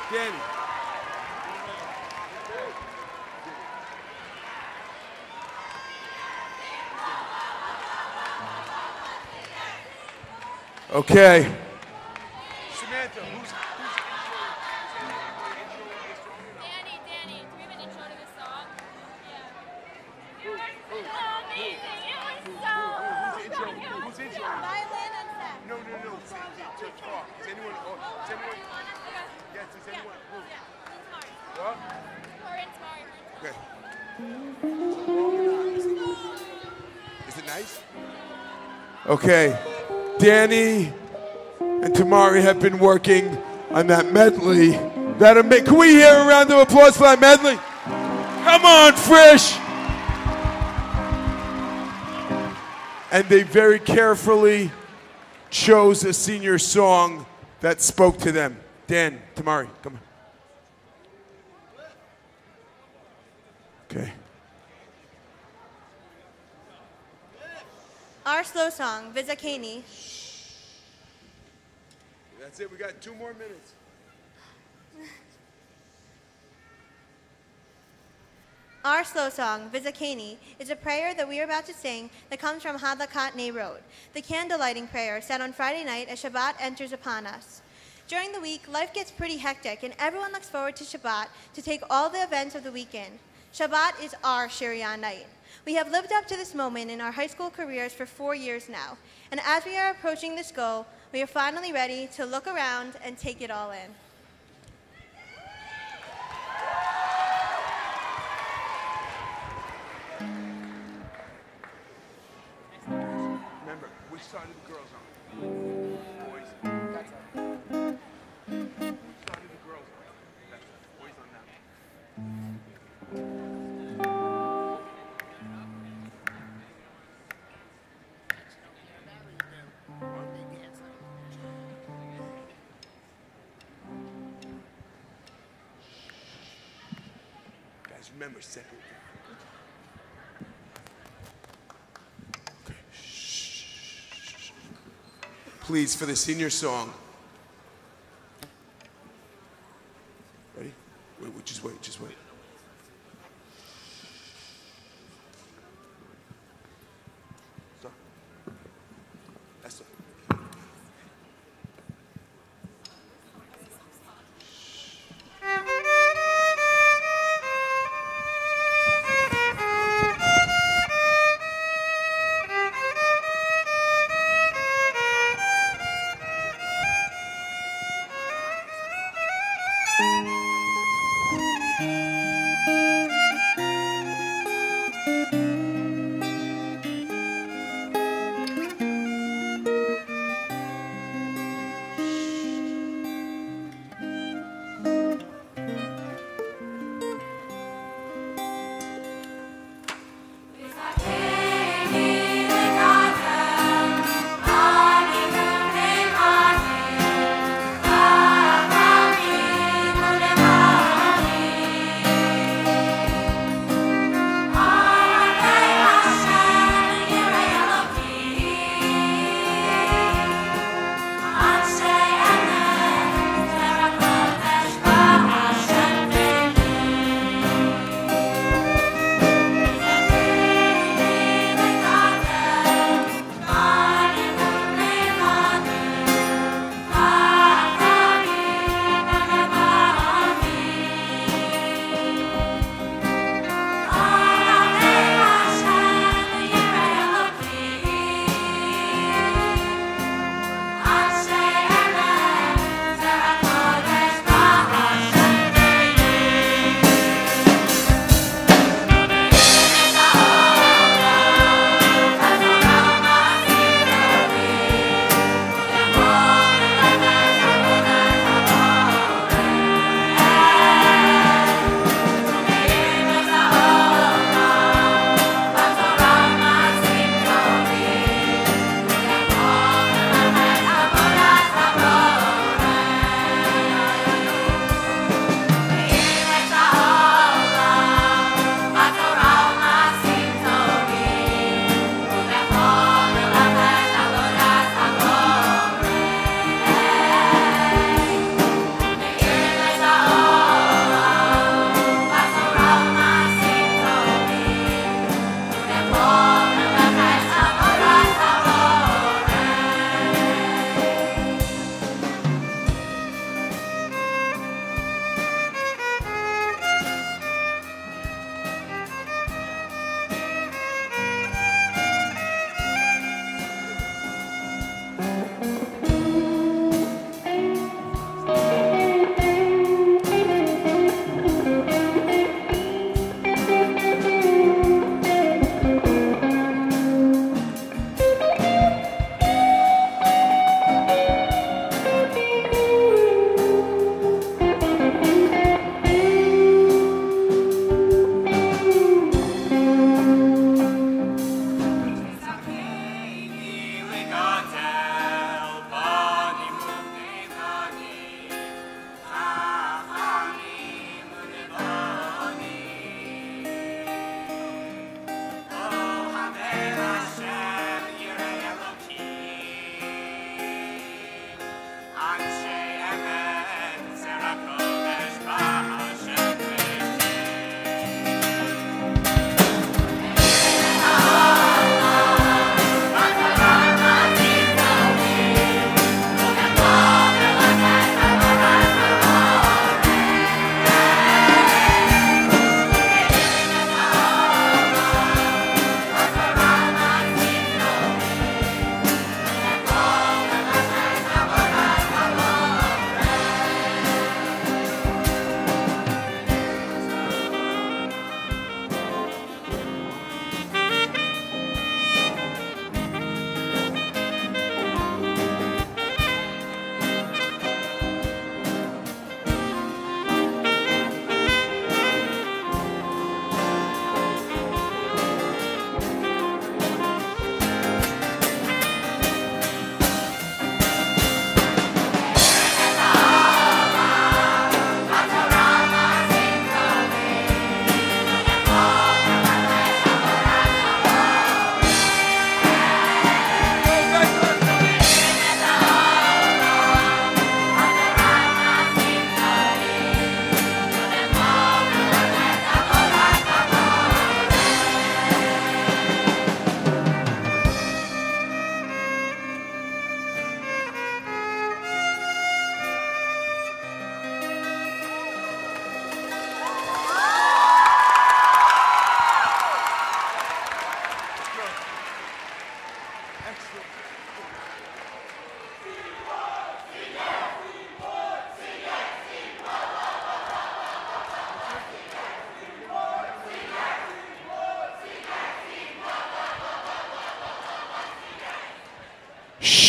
Danny. Okay. Samantha, who's Danny, 3-minute intro to this song. Yeah. You were so amazing. It was so Who's intro? Violin and sax. No. To talk. Is anyone? Yes, is anyone? Who? What? Okay. Is it nice? Okay. Danny and Tamari have been working on that medley. Can we hear a round of applause for that medley? Come on, Frisch! And they very carefully chose a senior song that spoke to them. Dan, Tamari, come on. Okay. Our slow song, Vizakeni. That's it, we got 2 more minutes. Our slow song, Vizakeni, is a prayer that we are about to sing that comes from Hadlakat Neirot, the candlelighting prayer said on Friday night as Shabbat enters upon us. During the week, life gets pretty hectic, and everyone looks forward to Shabbat to take all the events of the weekend. Shabbat is our Shiriyah night. We have lived up to this moment in our high school careers for 4 years now, and as we are approaching this goal, we are finally ready to look around and take it all in. Remember, which side of the girls on? Boys. That's up. Which side of the girls on? That's up. Boys on that. Guys, remember, separate. Please, for the senior song. Ready? Wait, just wait. Stop. That's it.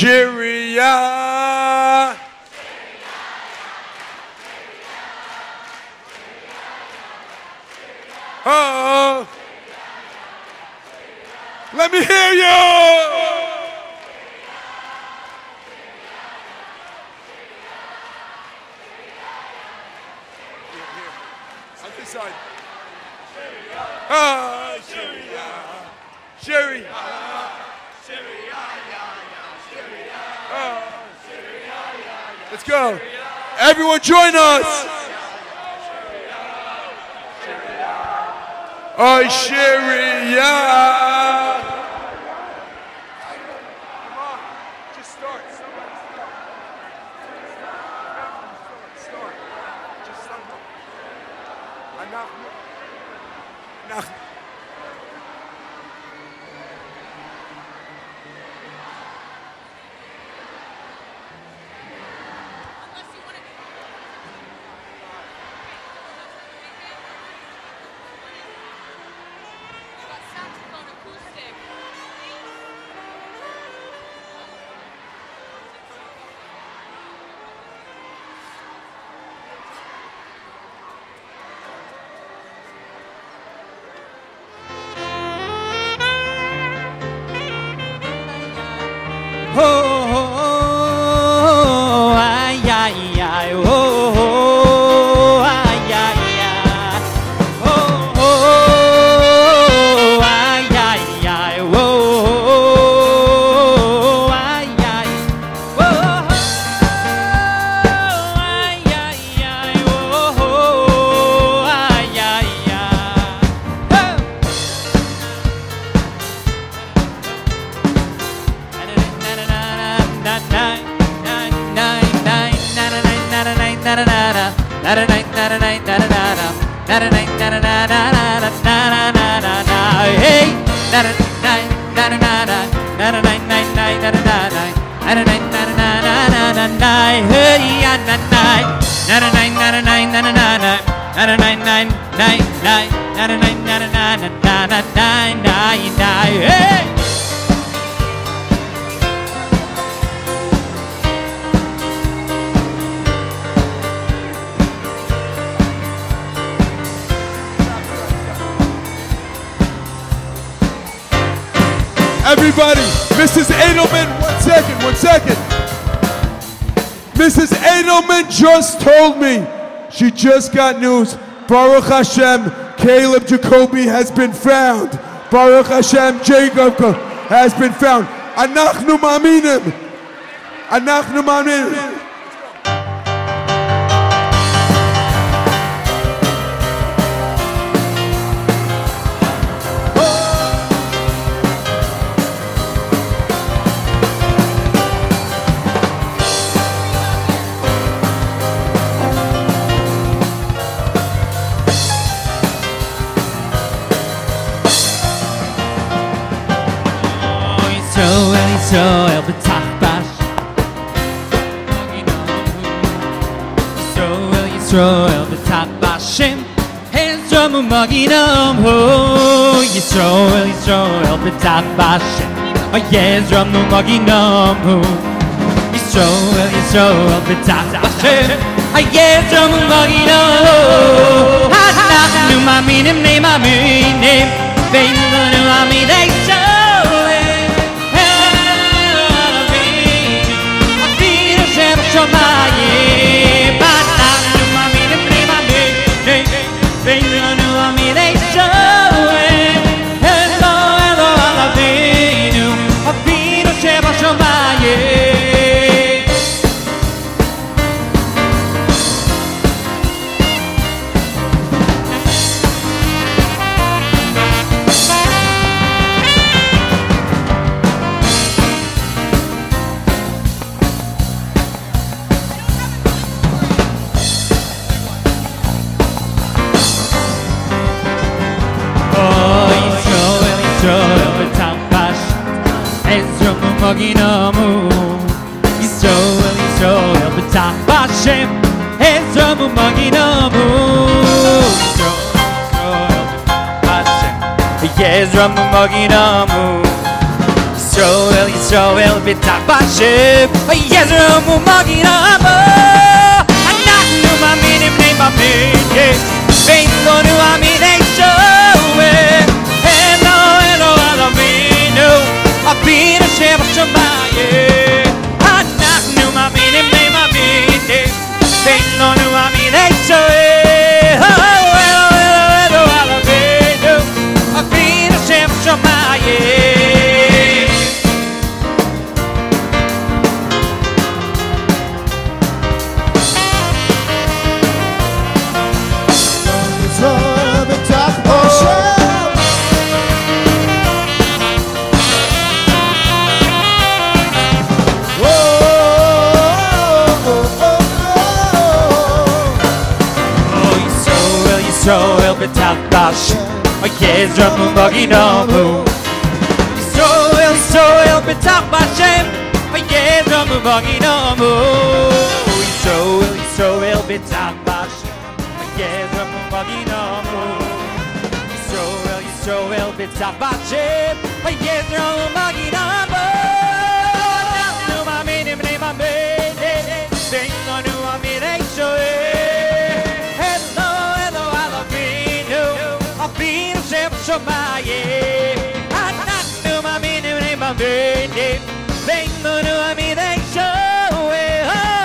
Shiria. Oh. Let me hear you. On this side. Ah, Sharia. Sharia. Let's go. Everyone join us. Oh, Sharia. Come on. Just start. Somebody start. Just something. Enough. Oh, ay, ay, ay, oh, oh, ay, ay, ay, oh, oh, ay, ay, ay, oh, oh, ay, ay, oh, ay, ay, ay, oh, ay, ay, hey! Everybody, Mrs. Edelman, 1 second, 1 second. Mrs. Edelman just told me, she just got news. Baruch Hashem, Caleb Jacoby has been found. Baruch Hashem, Jacob has been found. Anachnu ma'aminim. Anachnu ma'aminim. Yisrael b'tach bash Yisrael b'tach bashim Ezramu maginam hu Yisrael b'tach bashim Yezramu maginam hu Yisrael b'tach bashim Yezramu maginam hu Anachnu ma'aminim ne'ma'aminim Ve'imanu amidei Shomayim, Anachnu ma'aminim ne'ma'aminim, ve'imanu amidei shomayim, Elo Avinu, Avinu shebashamayim. Maginamu Yisrael b'tach b'Hashem Ezramu maginamu Yisrael b'Hashem Yezramu maginamu ישראל בטח בשם יזרמו מגירמו אנחנו מאמינים בני מאמינים ואין לנו אמיני שואל אלו אלוהינו אבינו שבשמיים אנחנו מאמינים בני מאמינים ואין לנו אמיני שואל אלו אלוהינו אבינו שבשמיים Israel b'tach b'Hashem Yezramu maginamu Israel b'tach b'Hashem Yezramu maginamu Israel b'tach b'Hashem Yezramu maginamu Israel b'tach b'Hashem Yezramu maginamuנחנו ma'aminim b'nei ma'aminim Ve'in lanu amirei shoel Abinu שבשמיים אנחנו מאמינים בני מאמינים ואין לנו אמיני שואל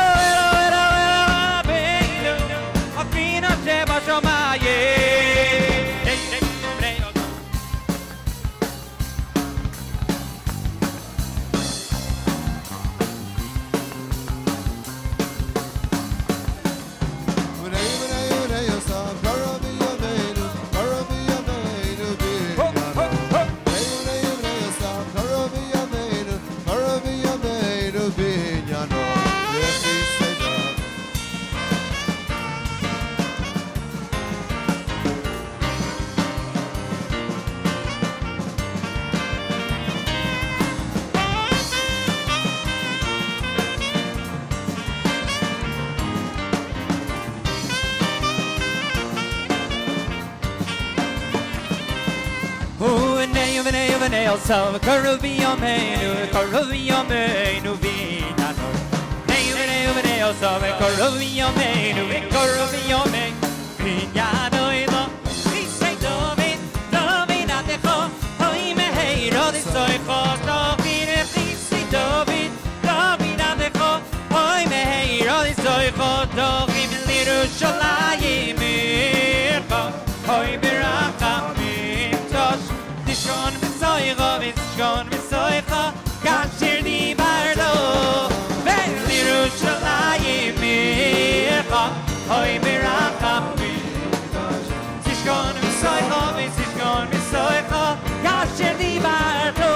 אבינו שבשמיים So Karubi Yomenu Vinano Neo so Karubi Yomenu Vinano we say Domin Dominatecho Hoimeheiro de soy Foto Vine Fisi Domin Dominatecho Hoimeheiro de soy Foto Vimeliru Sholayim Mirko Hoimerakam Tosh Dishon Vishon Visoicha Kashir di Bardo Ve'lirushalayim Mircha Hoi Miracham Tishkon Visoicha Vishon Visoicha Kashir di Bardo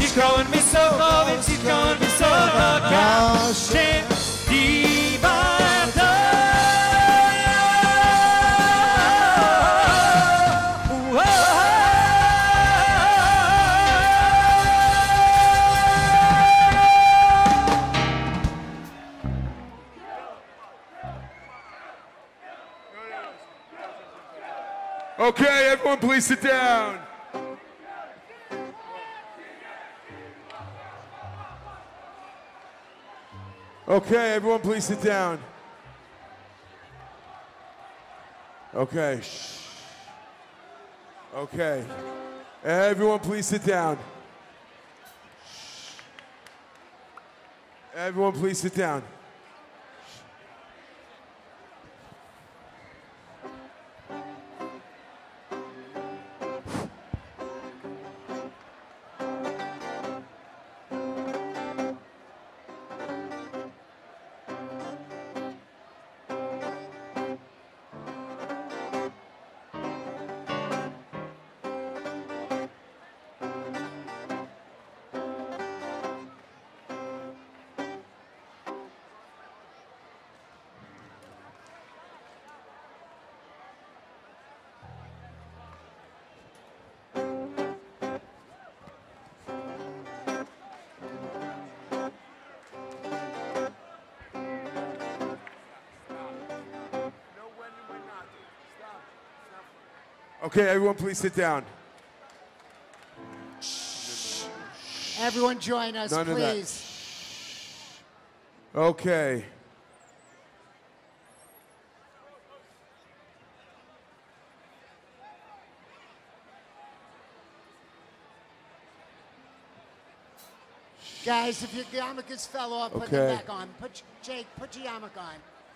tzidkon misocho v'tzidkon misocho kashem divarto. Okay, everyone please sit down. Okay, everyone please sit down. Okay. Shh. Okay. Everyone please sit down. Shh. Everyone please sit down. Okay, everyone please sit down. Everyone join us, None of that. please. Okay. Guys, if your yarmulkes fell off, put Okay. them back on. Jake, put your yarmulke on.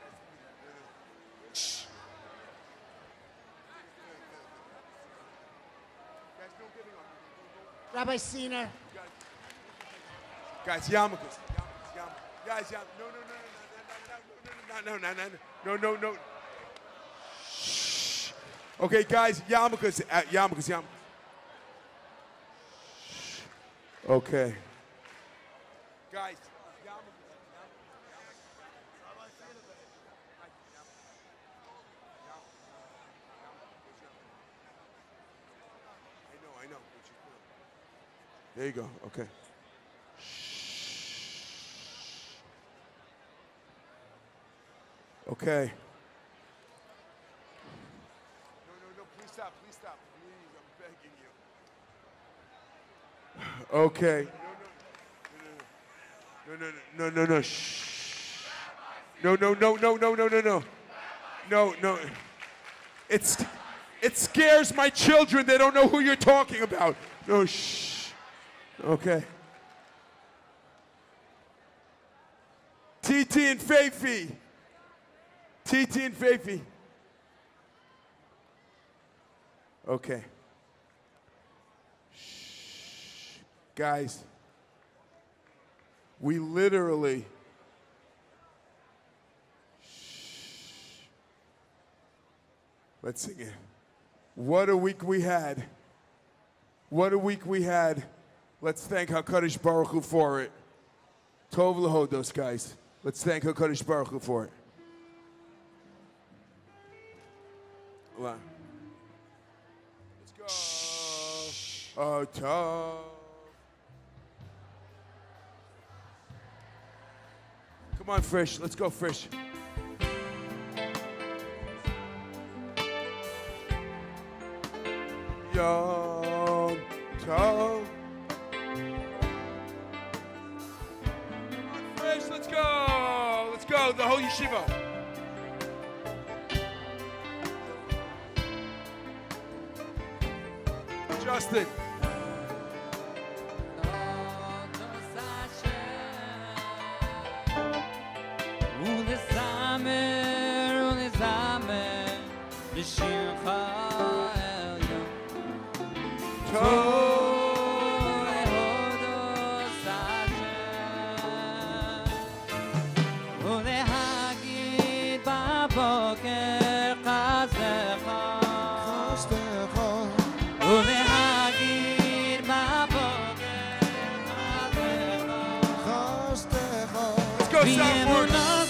Shh. Rabbi Senior. Guys, yarmulkes. Guys, no. Shh. Okay, guys, yarmulkes. Okay. Guys, I know. There you go. Okay. Okay. No, please stop. Please, I'm begging you. Okay. No. Shh. No. It scares my children. They don't know who you're talking about. No, shh. Okay. TT and Faithy. Okay. Shh. Guys, we literally. Shh. Let's sing it. What a week we had. Let's thank HaKadosh Baruch Hu for it. Tov L'hodos, guys. Let's thank HaKadosh Baruch Hu for it. Let's go. Oh, Tov. Come on, Frisch. Let's go, Frisch. Yom Tov. Frisch, let's go. Let's go, the whole yeshiva. Justin. ולהגיד go, sophomore.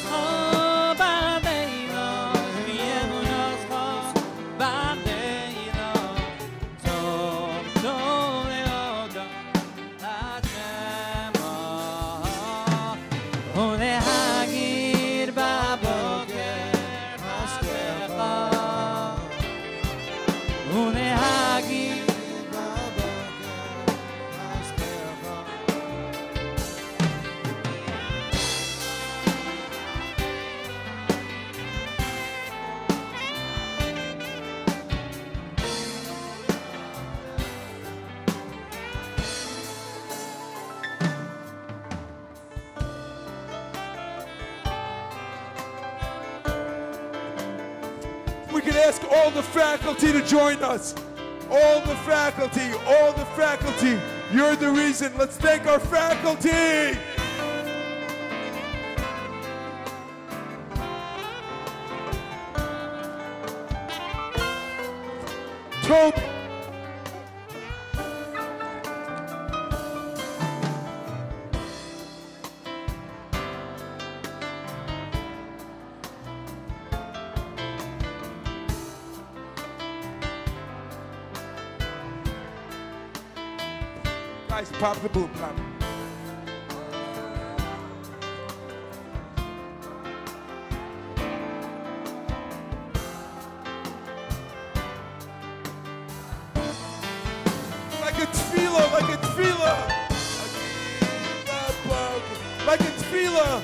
We can ask all the faculty to join us. All the faculty, all the faculty. You're the reason. Let's thank our faculty. Toby. Guys, pop the boom, pop. Like a tefillah, like a tefillah. Like a tefillah.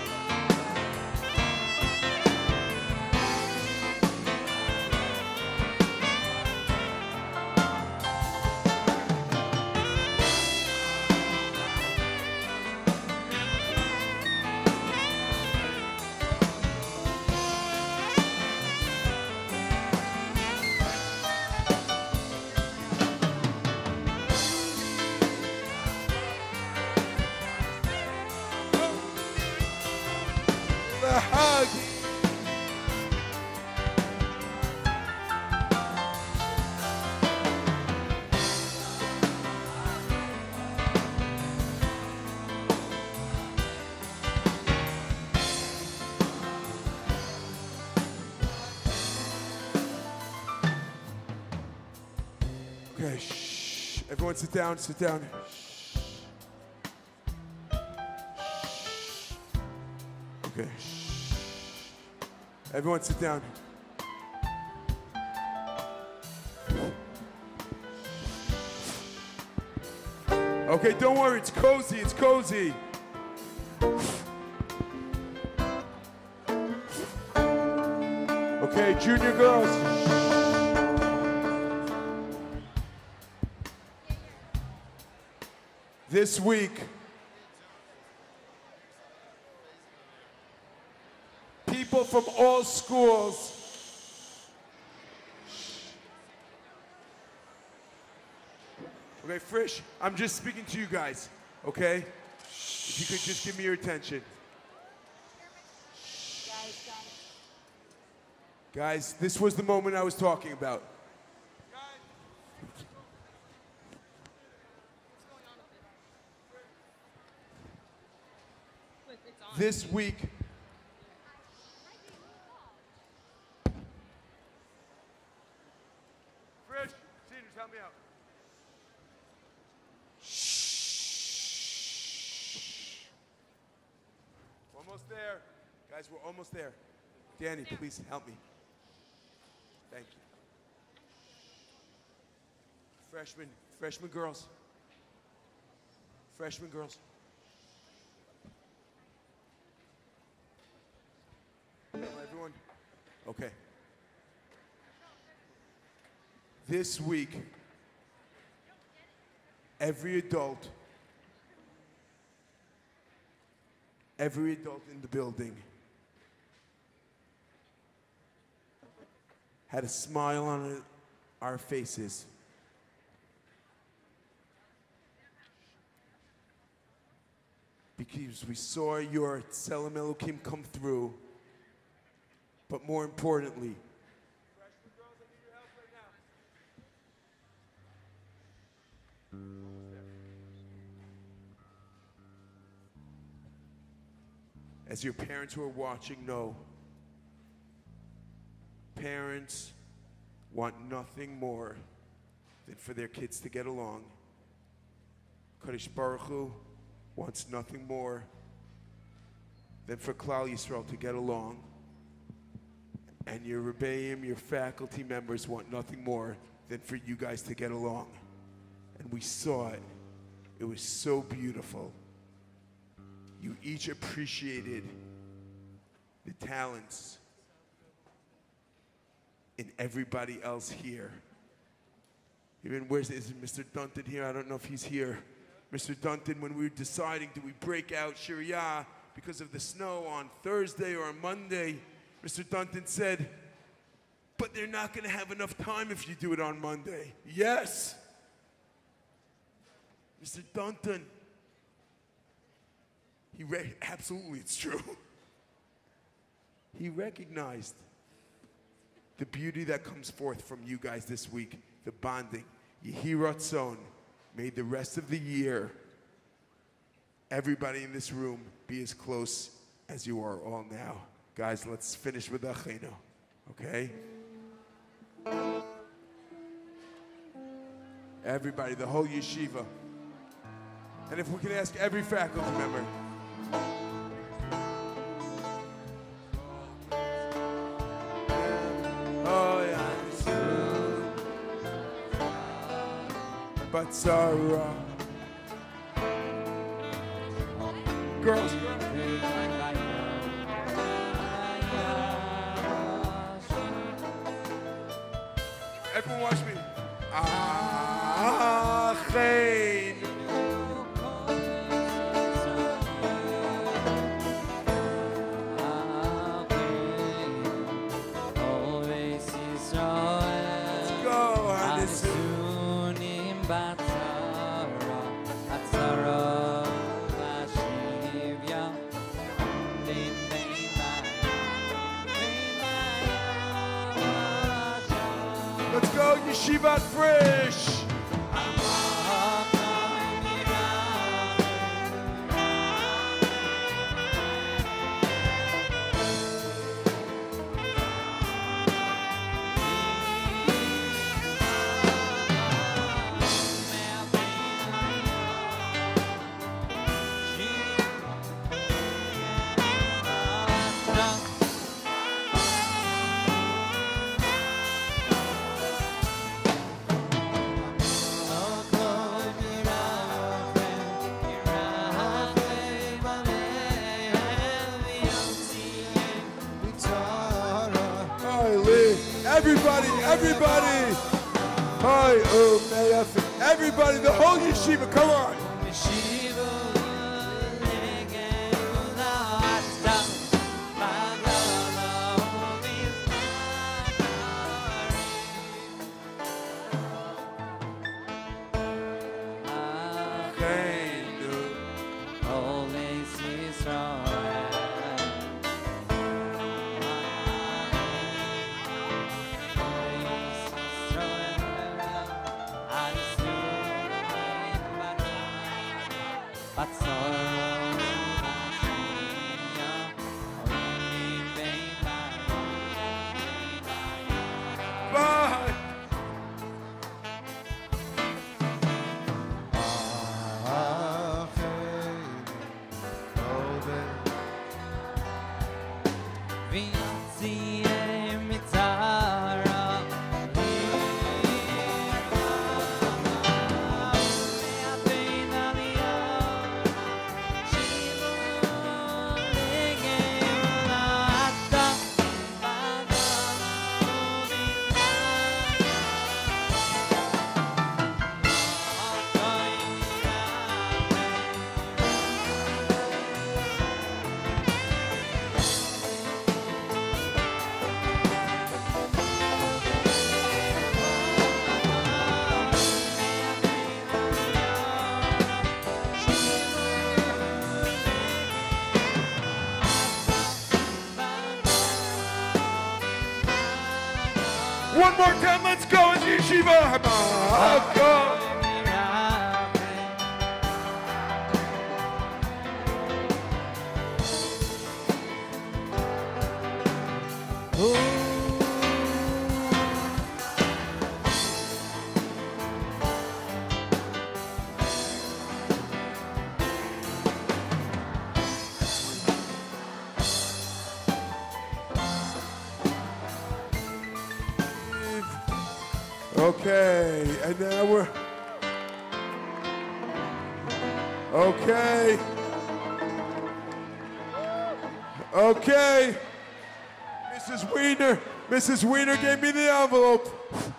The hug. Okay, shh. Everyone sit down, sit down. Okay. Everyone sit down. Okay, don't worry, it's cozy, it's cozy. Okay, junior girls. This week, people from all schools okay, Frisch, I'm just speaking to you guys, okay? If you could just give me your attention. Guys, this was the moment I was talking about. This week, Frisch, seniors, help me out. Almost there. Guys, we're almost there. Danny, please help me. Thank you. Freshman girls. Freshman girls. Hello, everyone? Okay. This week, every adult in the building had a smile on our faces. Because we saw your Tselem Elokim come through, but more importantly, as your parents who are watching know, parents want nothing more than for their kids to get along. Kadosh Baruch Hu wants nothing more than for Klal Yisrael to get along. And your Rebbeim, your faculty members want nothing more than for you guys to get along. And we saw it. It was so beautiful. You each appreciated the talents in everybody else here. Even is Mr. Dunton here? I don't know if he's here. Mr. Dunton, when we were deciding, do we break out Shiriyah because of the snow on Thursday or on Monday, Mr. Dunton said, but they're not going to have enough time if you do it on Monday. Yes. Mr. Dunton. Absolutely, it's true. He recognized the beauty that comes forth from you guys this week, the bonding. Yehi Ratzon, may the rest of the year, everybody in this room be as close as you are all now. Guys, let's finish with Achenu, okay? Everybody, the whole yeshiva. And if we can ask every faculty member. Oh, yeah. But Sarah. Girls. Everyone watch me. Achein. Let's go, Yeshivat Fresh! Everybody! Hi, everybody, the whole yeshiva, come on! One more time, let's go in yeshiva. Go. Okay, and now we're... Okay. Okay. Mrs. Wiener gave me the envelope.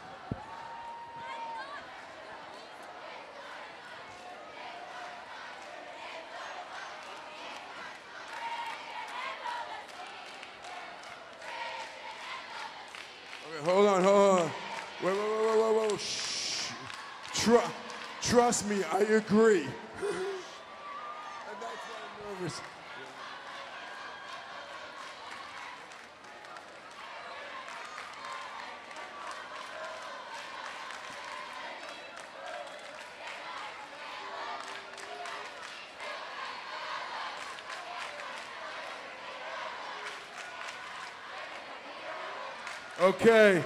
Okay, hold on. Whoa. Shh. Trust me, I agree. And that's why I'm nervous. Okay.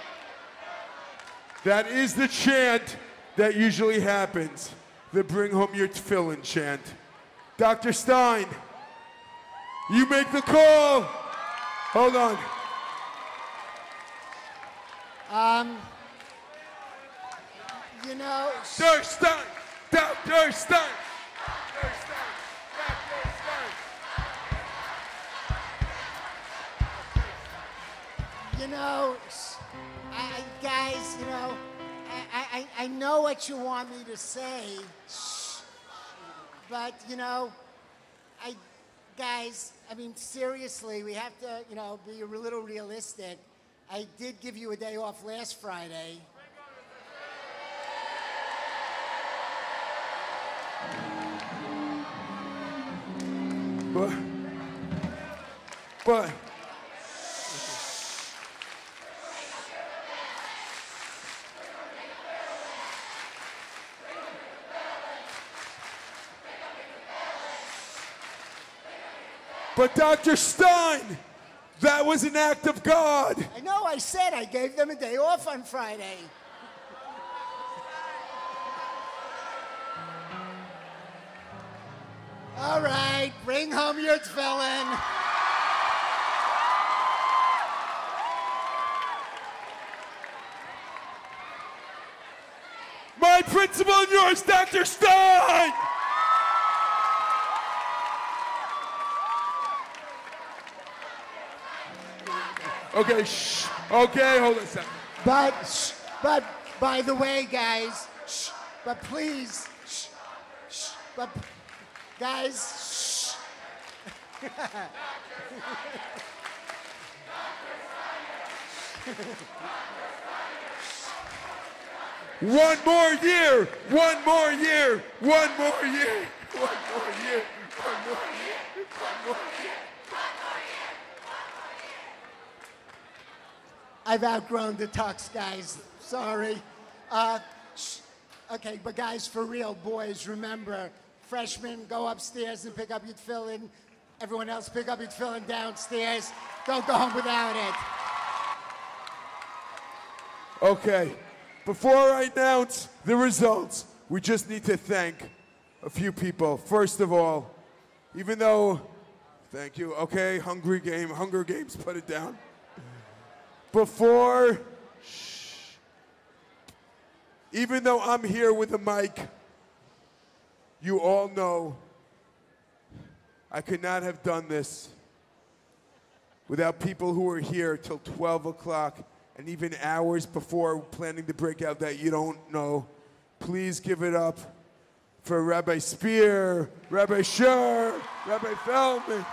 That is the chant that usually happens. The bring home your tefillin chant. Dr. Stein, you make the call. Hold on. You know... Dr. Stein! Dr. Stein! You know, guys, you know, I know what you want me to say, but, you know, guys, I mean, seriously, we have to, you know, be a little realistic. I did give you a day off last Friday. But Dr. Stein, that was an act of God. I know, I said I gave them a day off on Friday. All right, bring home your tefillin. My principal and yours, Dr. Stein! Okay, shh. Okay, hold on a second. But by the way, guys, but please, but guys, One more year, one more year, one more year, one more year, one more year, one more year. I've outgrown the tux, guys. Sorry. Okay, but guys, for real, boys, remember, freshmen, go upstairs and pick up your tefillin. Everyone else, pick up your tefillin downstairs. Don't go home without it. Okay, before I announce the results, we just need to thank a few people. First of all, even though, thank you, okay, Hunger Games, put it down. Even though I'm here with a mic, you all know I could not have done this without people who were here till 12 o'clock and even hours before planning the breakout that you don't know. Please give it up for Rabbi Spear, Rabbi Scher, Rabbi Feldman,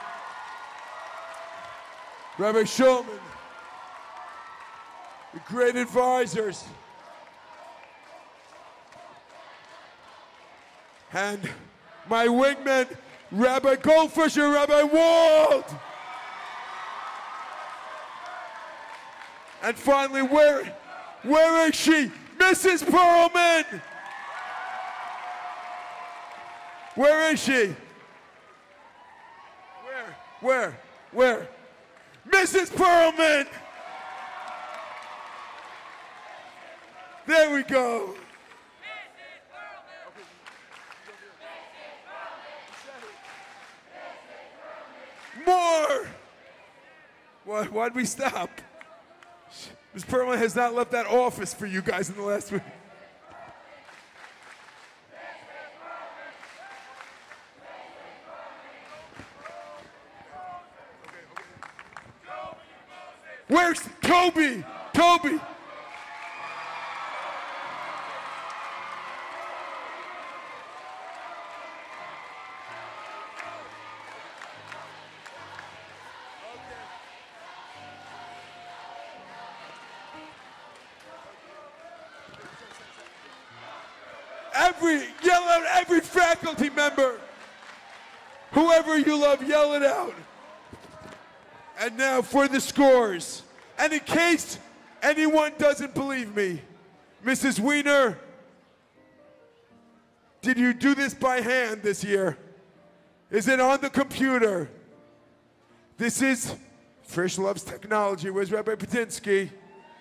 Rabbi Schulman, the great advisors, and my wingman, Rabbi Goldfisher, Rabbi Wald. And finally, where is she? Mrs. Perlman! Where is she? Where? Mrs. Perlman! There we go. More! Why'd we stop? Ms. Perlman has not left that office for you guys in the last week. Where's Toby? Toby! Yell out every faculty member. Whoever you love, yell it out. And now for the scores. And in case anyone doesn't believe me, Mrs. Wiener, did you do this by hand this year? Is it on the computer? This is Frisch Loves Technology. Where's Rabbi Patinsky?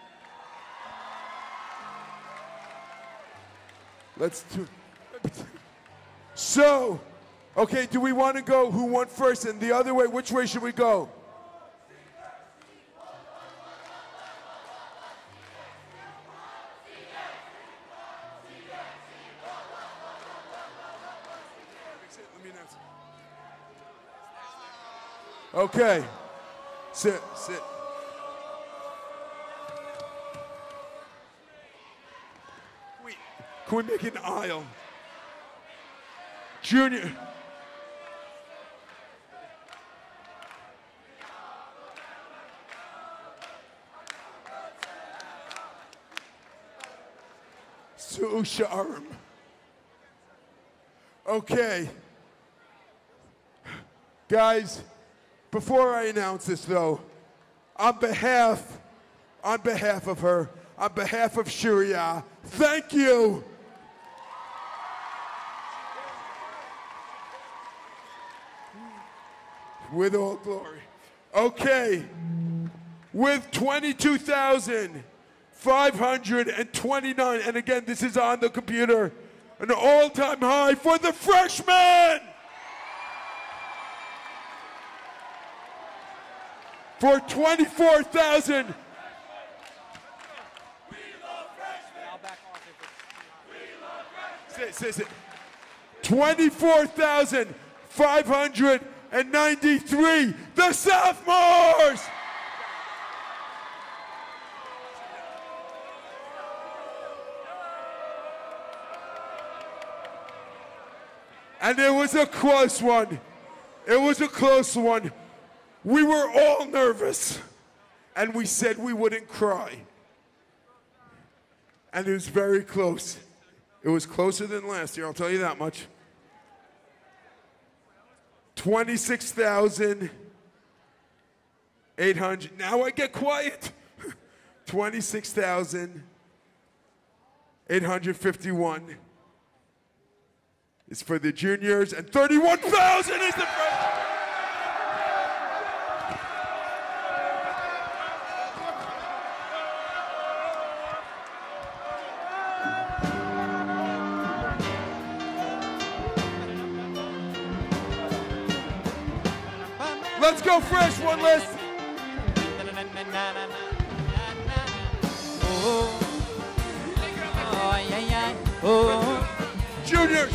Let's do. So, okay, do we want to go who won first and the other way? Which way should we go? Okay. Sit, sit. Can we make an aisle? Junior. Su'usharim. Okay. Guys, before I announce this though, on behalf of her, on behalf of Sharia, thank you. With all glory. Okay. With 22,529, and again, this is on the computer, an all-time high for the freshmen! For 24,000. Sit. 24,593, the sophomores! And it was a close one. It was a close one. We were all nervous, and we said we wouldn't cry. And it was very close. It was closer than last year, I'll tell you that much. 26,800. Now I get quiet. 26,851 is for the juniors, and 31,000 is the freshmen. Let's go fresh, one list. Juniors.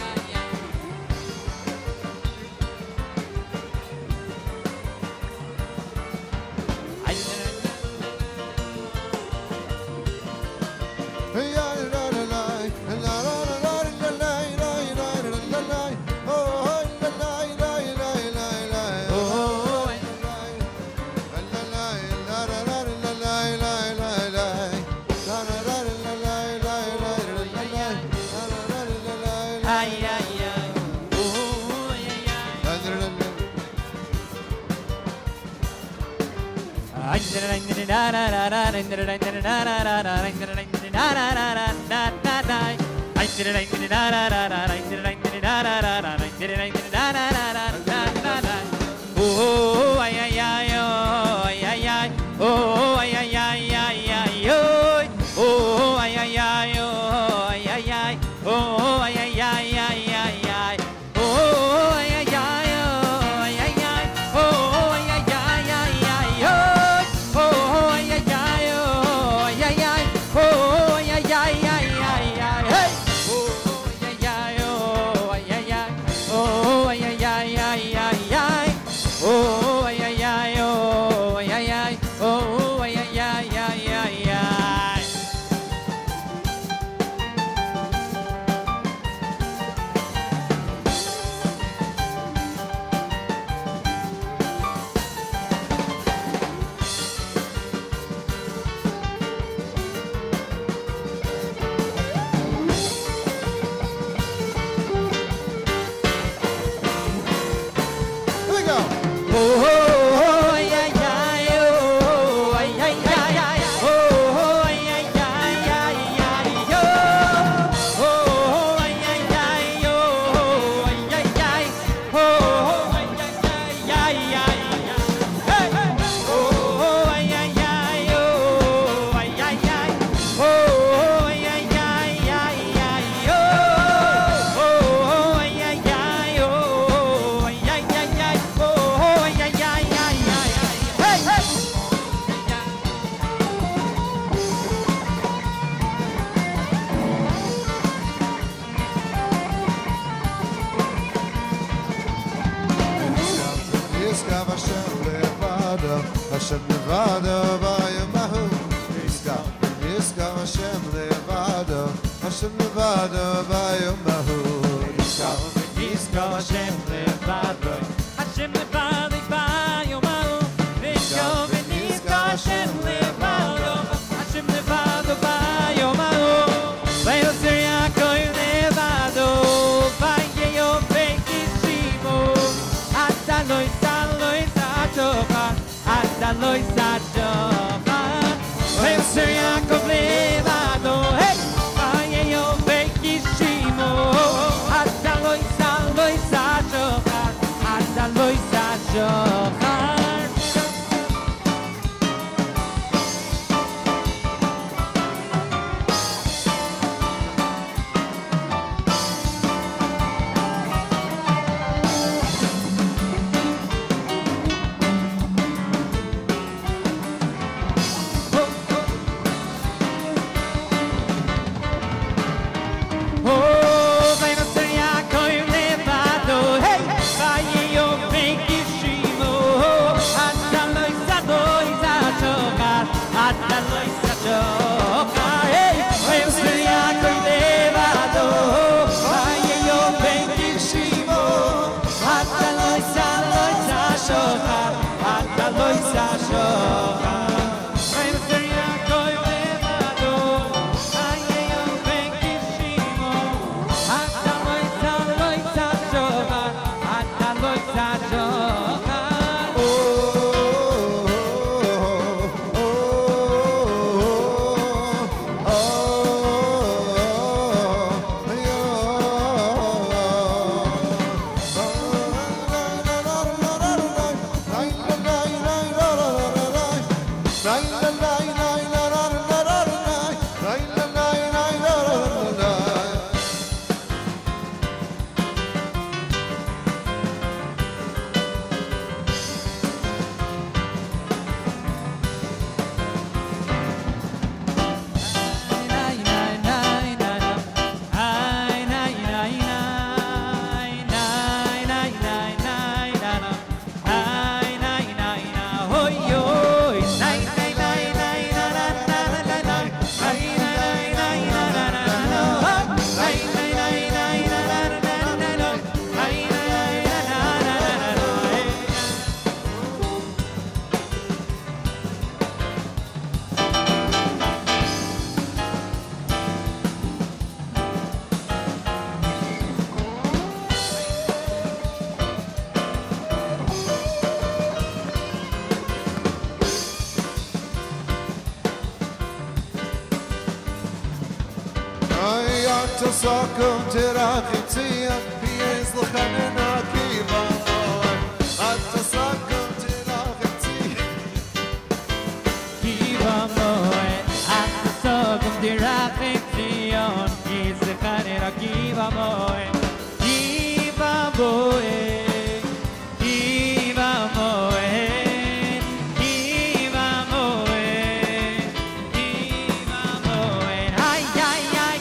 נשכב השם לבדו, השם לבדו ביום ההוא. נשכב השם לבדו, השם לבדו ביום ההוא. נשכב השם לבדו, השם לבדו ביום ההוא. נשכב השם לבדו, השם לבדו ביום ההוא. ויוסר יעקב לבדו, ויהי בקשימו. אתה לא יישא שוחד, אתה לא יישא שוחד. ויוסר יעקב לבדו, ויהי בקשימו. אתה לא יישא שוחד, אתה לא יישא שוחד. Sakum tirachitzia, pies l'chanen akiva. Ata sakum tirachitzia, kiva moe. Ata sakum tirachitzia, pies l'chanen akiva moe. Kiva moe, kiva moe, kiva moe, kiva moe. Ay ay ay.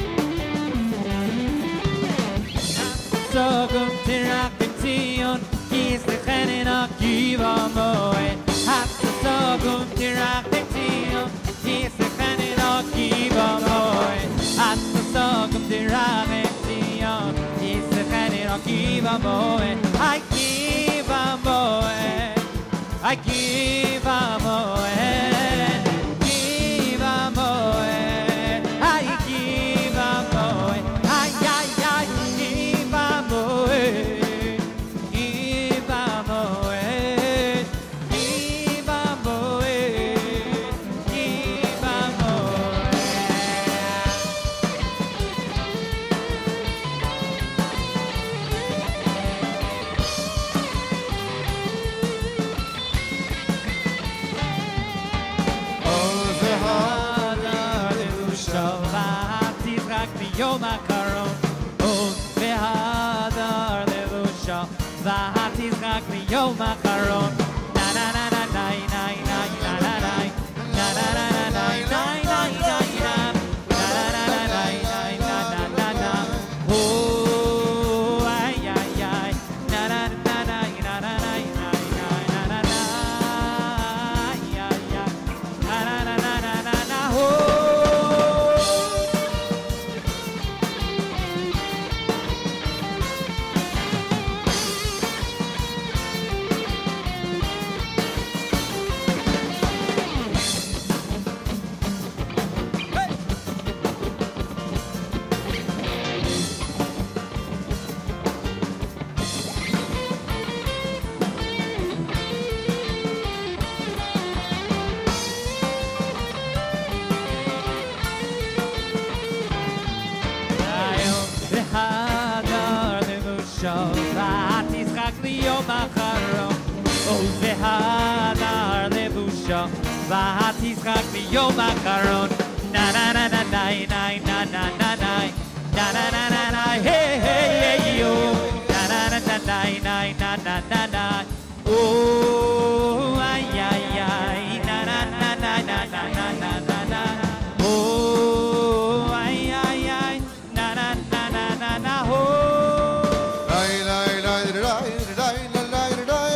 Sogum tirachitzia, Is the Chenin Akiva Moed. Hat the Sogum Tirach Tektio. Is the Chenin Akiva Moed. Hat the Sogum Tirach Tektio. Is the Chenin Akiva Moed. I give a Moed. I give a Moed. Give a Moed. I give a Moed. Ay, ay, ay, give a Moed. Give a Moed. Give a Moed. Give a Moed. Yom HaKaron, Od ve'hadar levusha, v'hatizrak miyom HaKaron. Na na na na na na na na na na na na na na na na na na na. Oh, ay ay ay. Na na na na na na na na na na. Ay ay ay. Na na na na na na. Oh. והדר לבושו, ותשחק ליום אחרון. והדר לבושו, ותשחק ליום אחרון. na na na na na na na na na na na na na na na hey hey hey yo na na na na na na na na na na oh ay ay ay na na na na na na na na na na oh ay ay ay na na na na na na oh lai lai lai lai lai lai lai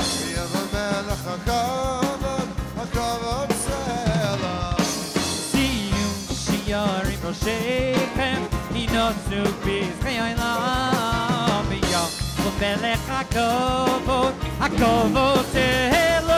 See ראשיכם ינוסו בזכי העולם ביום ומלך הכבוד הכבוד אלו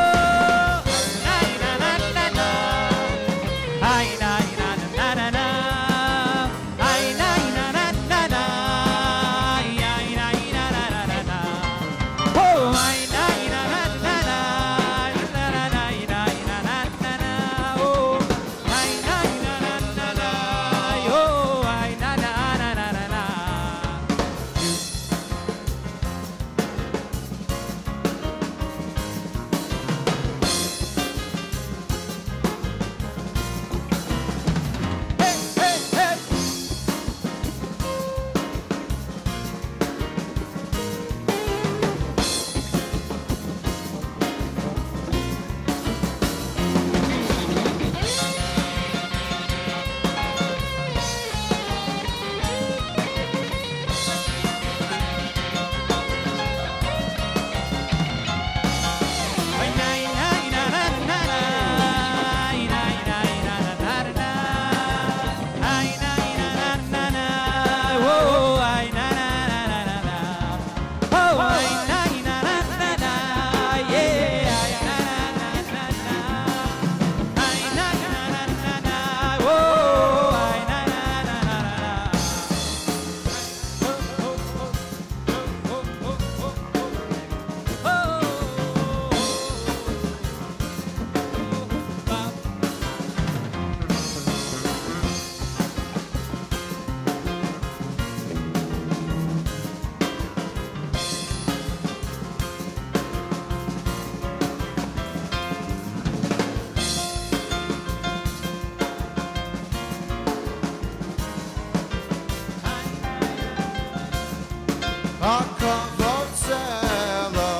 הכבוד סלע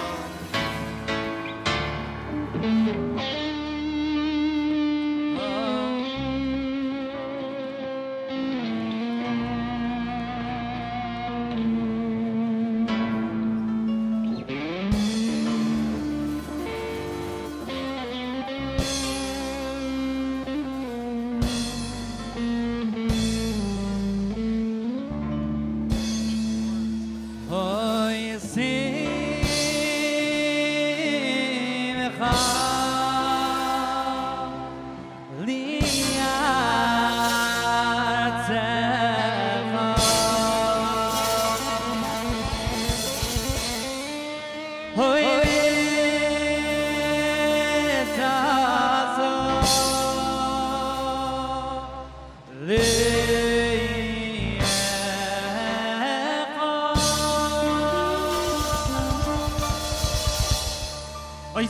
Hoy simcha li'artzecha Hoy Hoy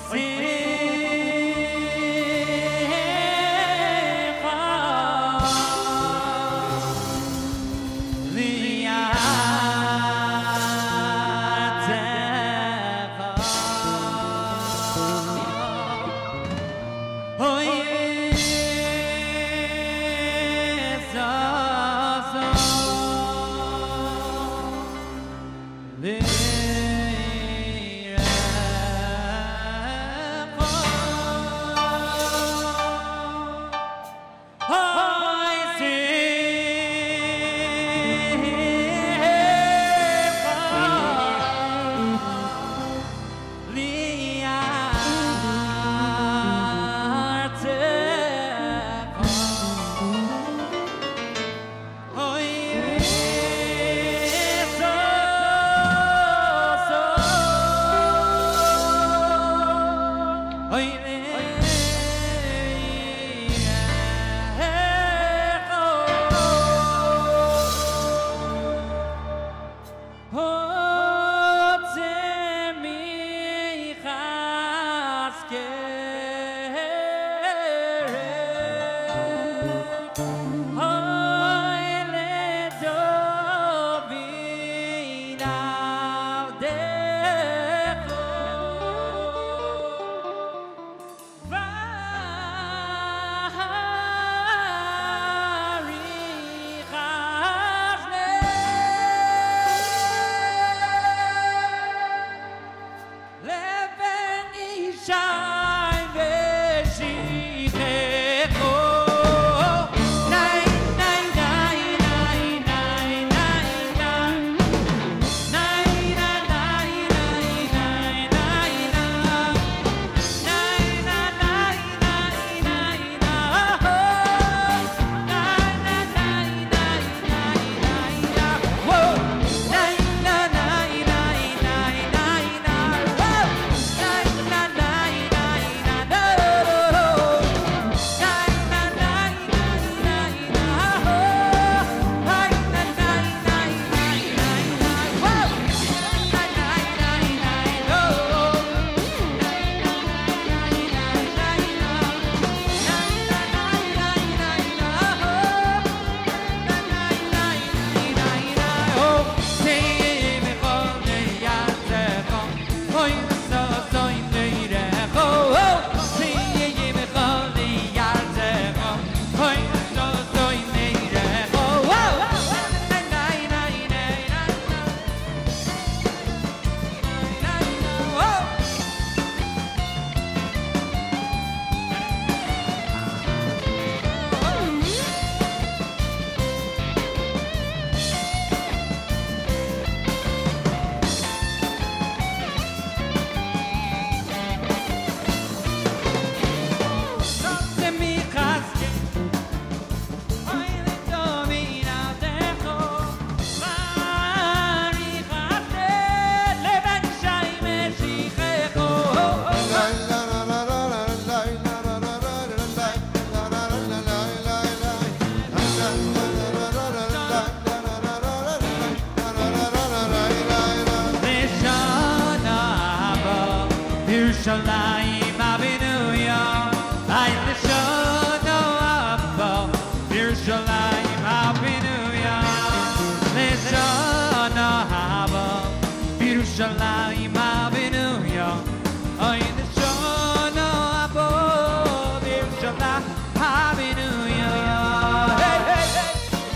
Yerushalayim Avinu. Hey, hey, hey.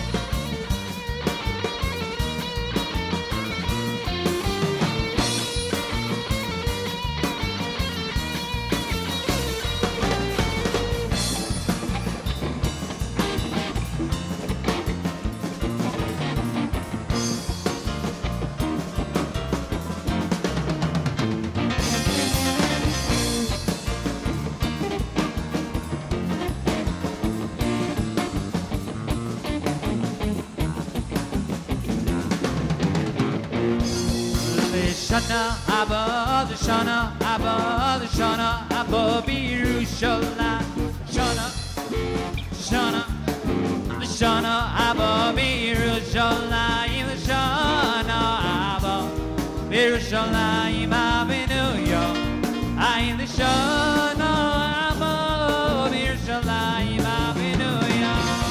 Shana Abba, the Shana Abba, the Shana Abba, Birushalayim. Shana, Shana, the Shana Abba, Birushalayim, the Shana Abba, Birushalayim, Avinu Yo. I the Shana Abba, Birushalayim, Avinu Yo.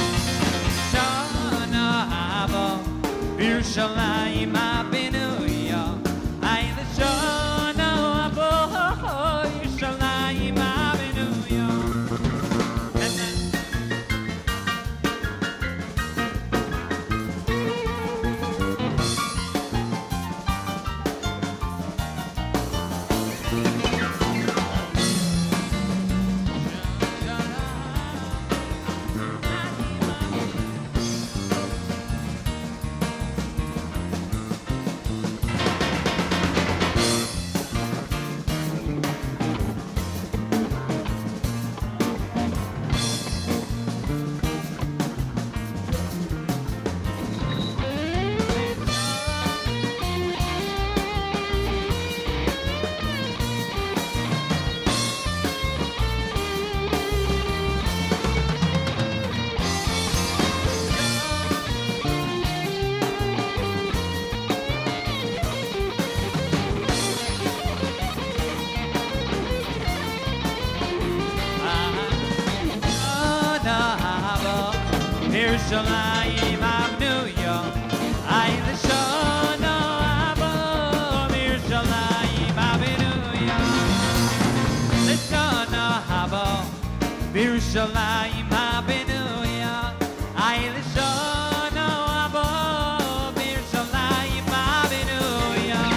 Shana Abba, Birushalayim, Avinu Yo. Yerushalayim Avinu Yo. I the Shana Abba, Yerushalayim Avinu Yo. The Shana Abba, Yerushalayim Avinu Yo. I the Shana Abba, Yerushalayim Avinu Yo.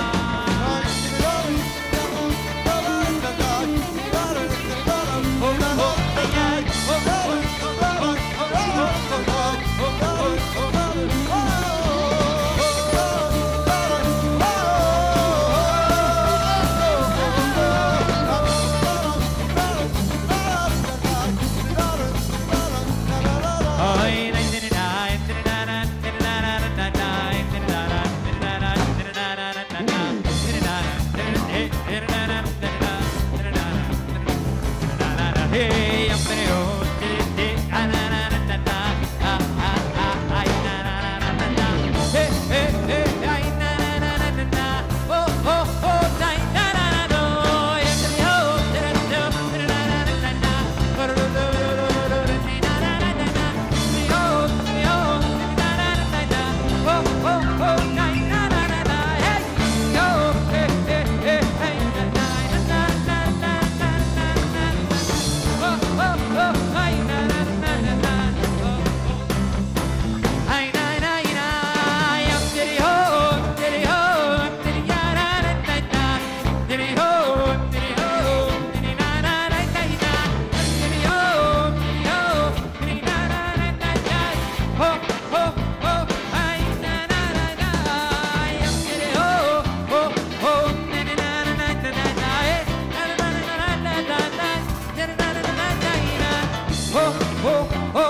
Oh, oh, oh.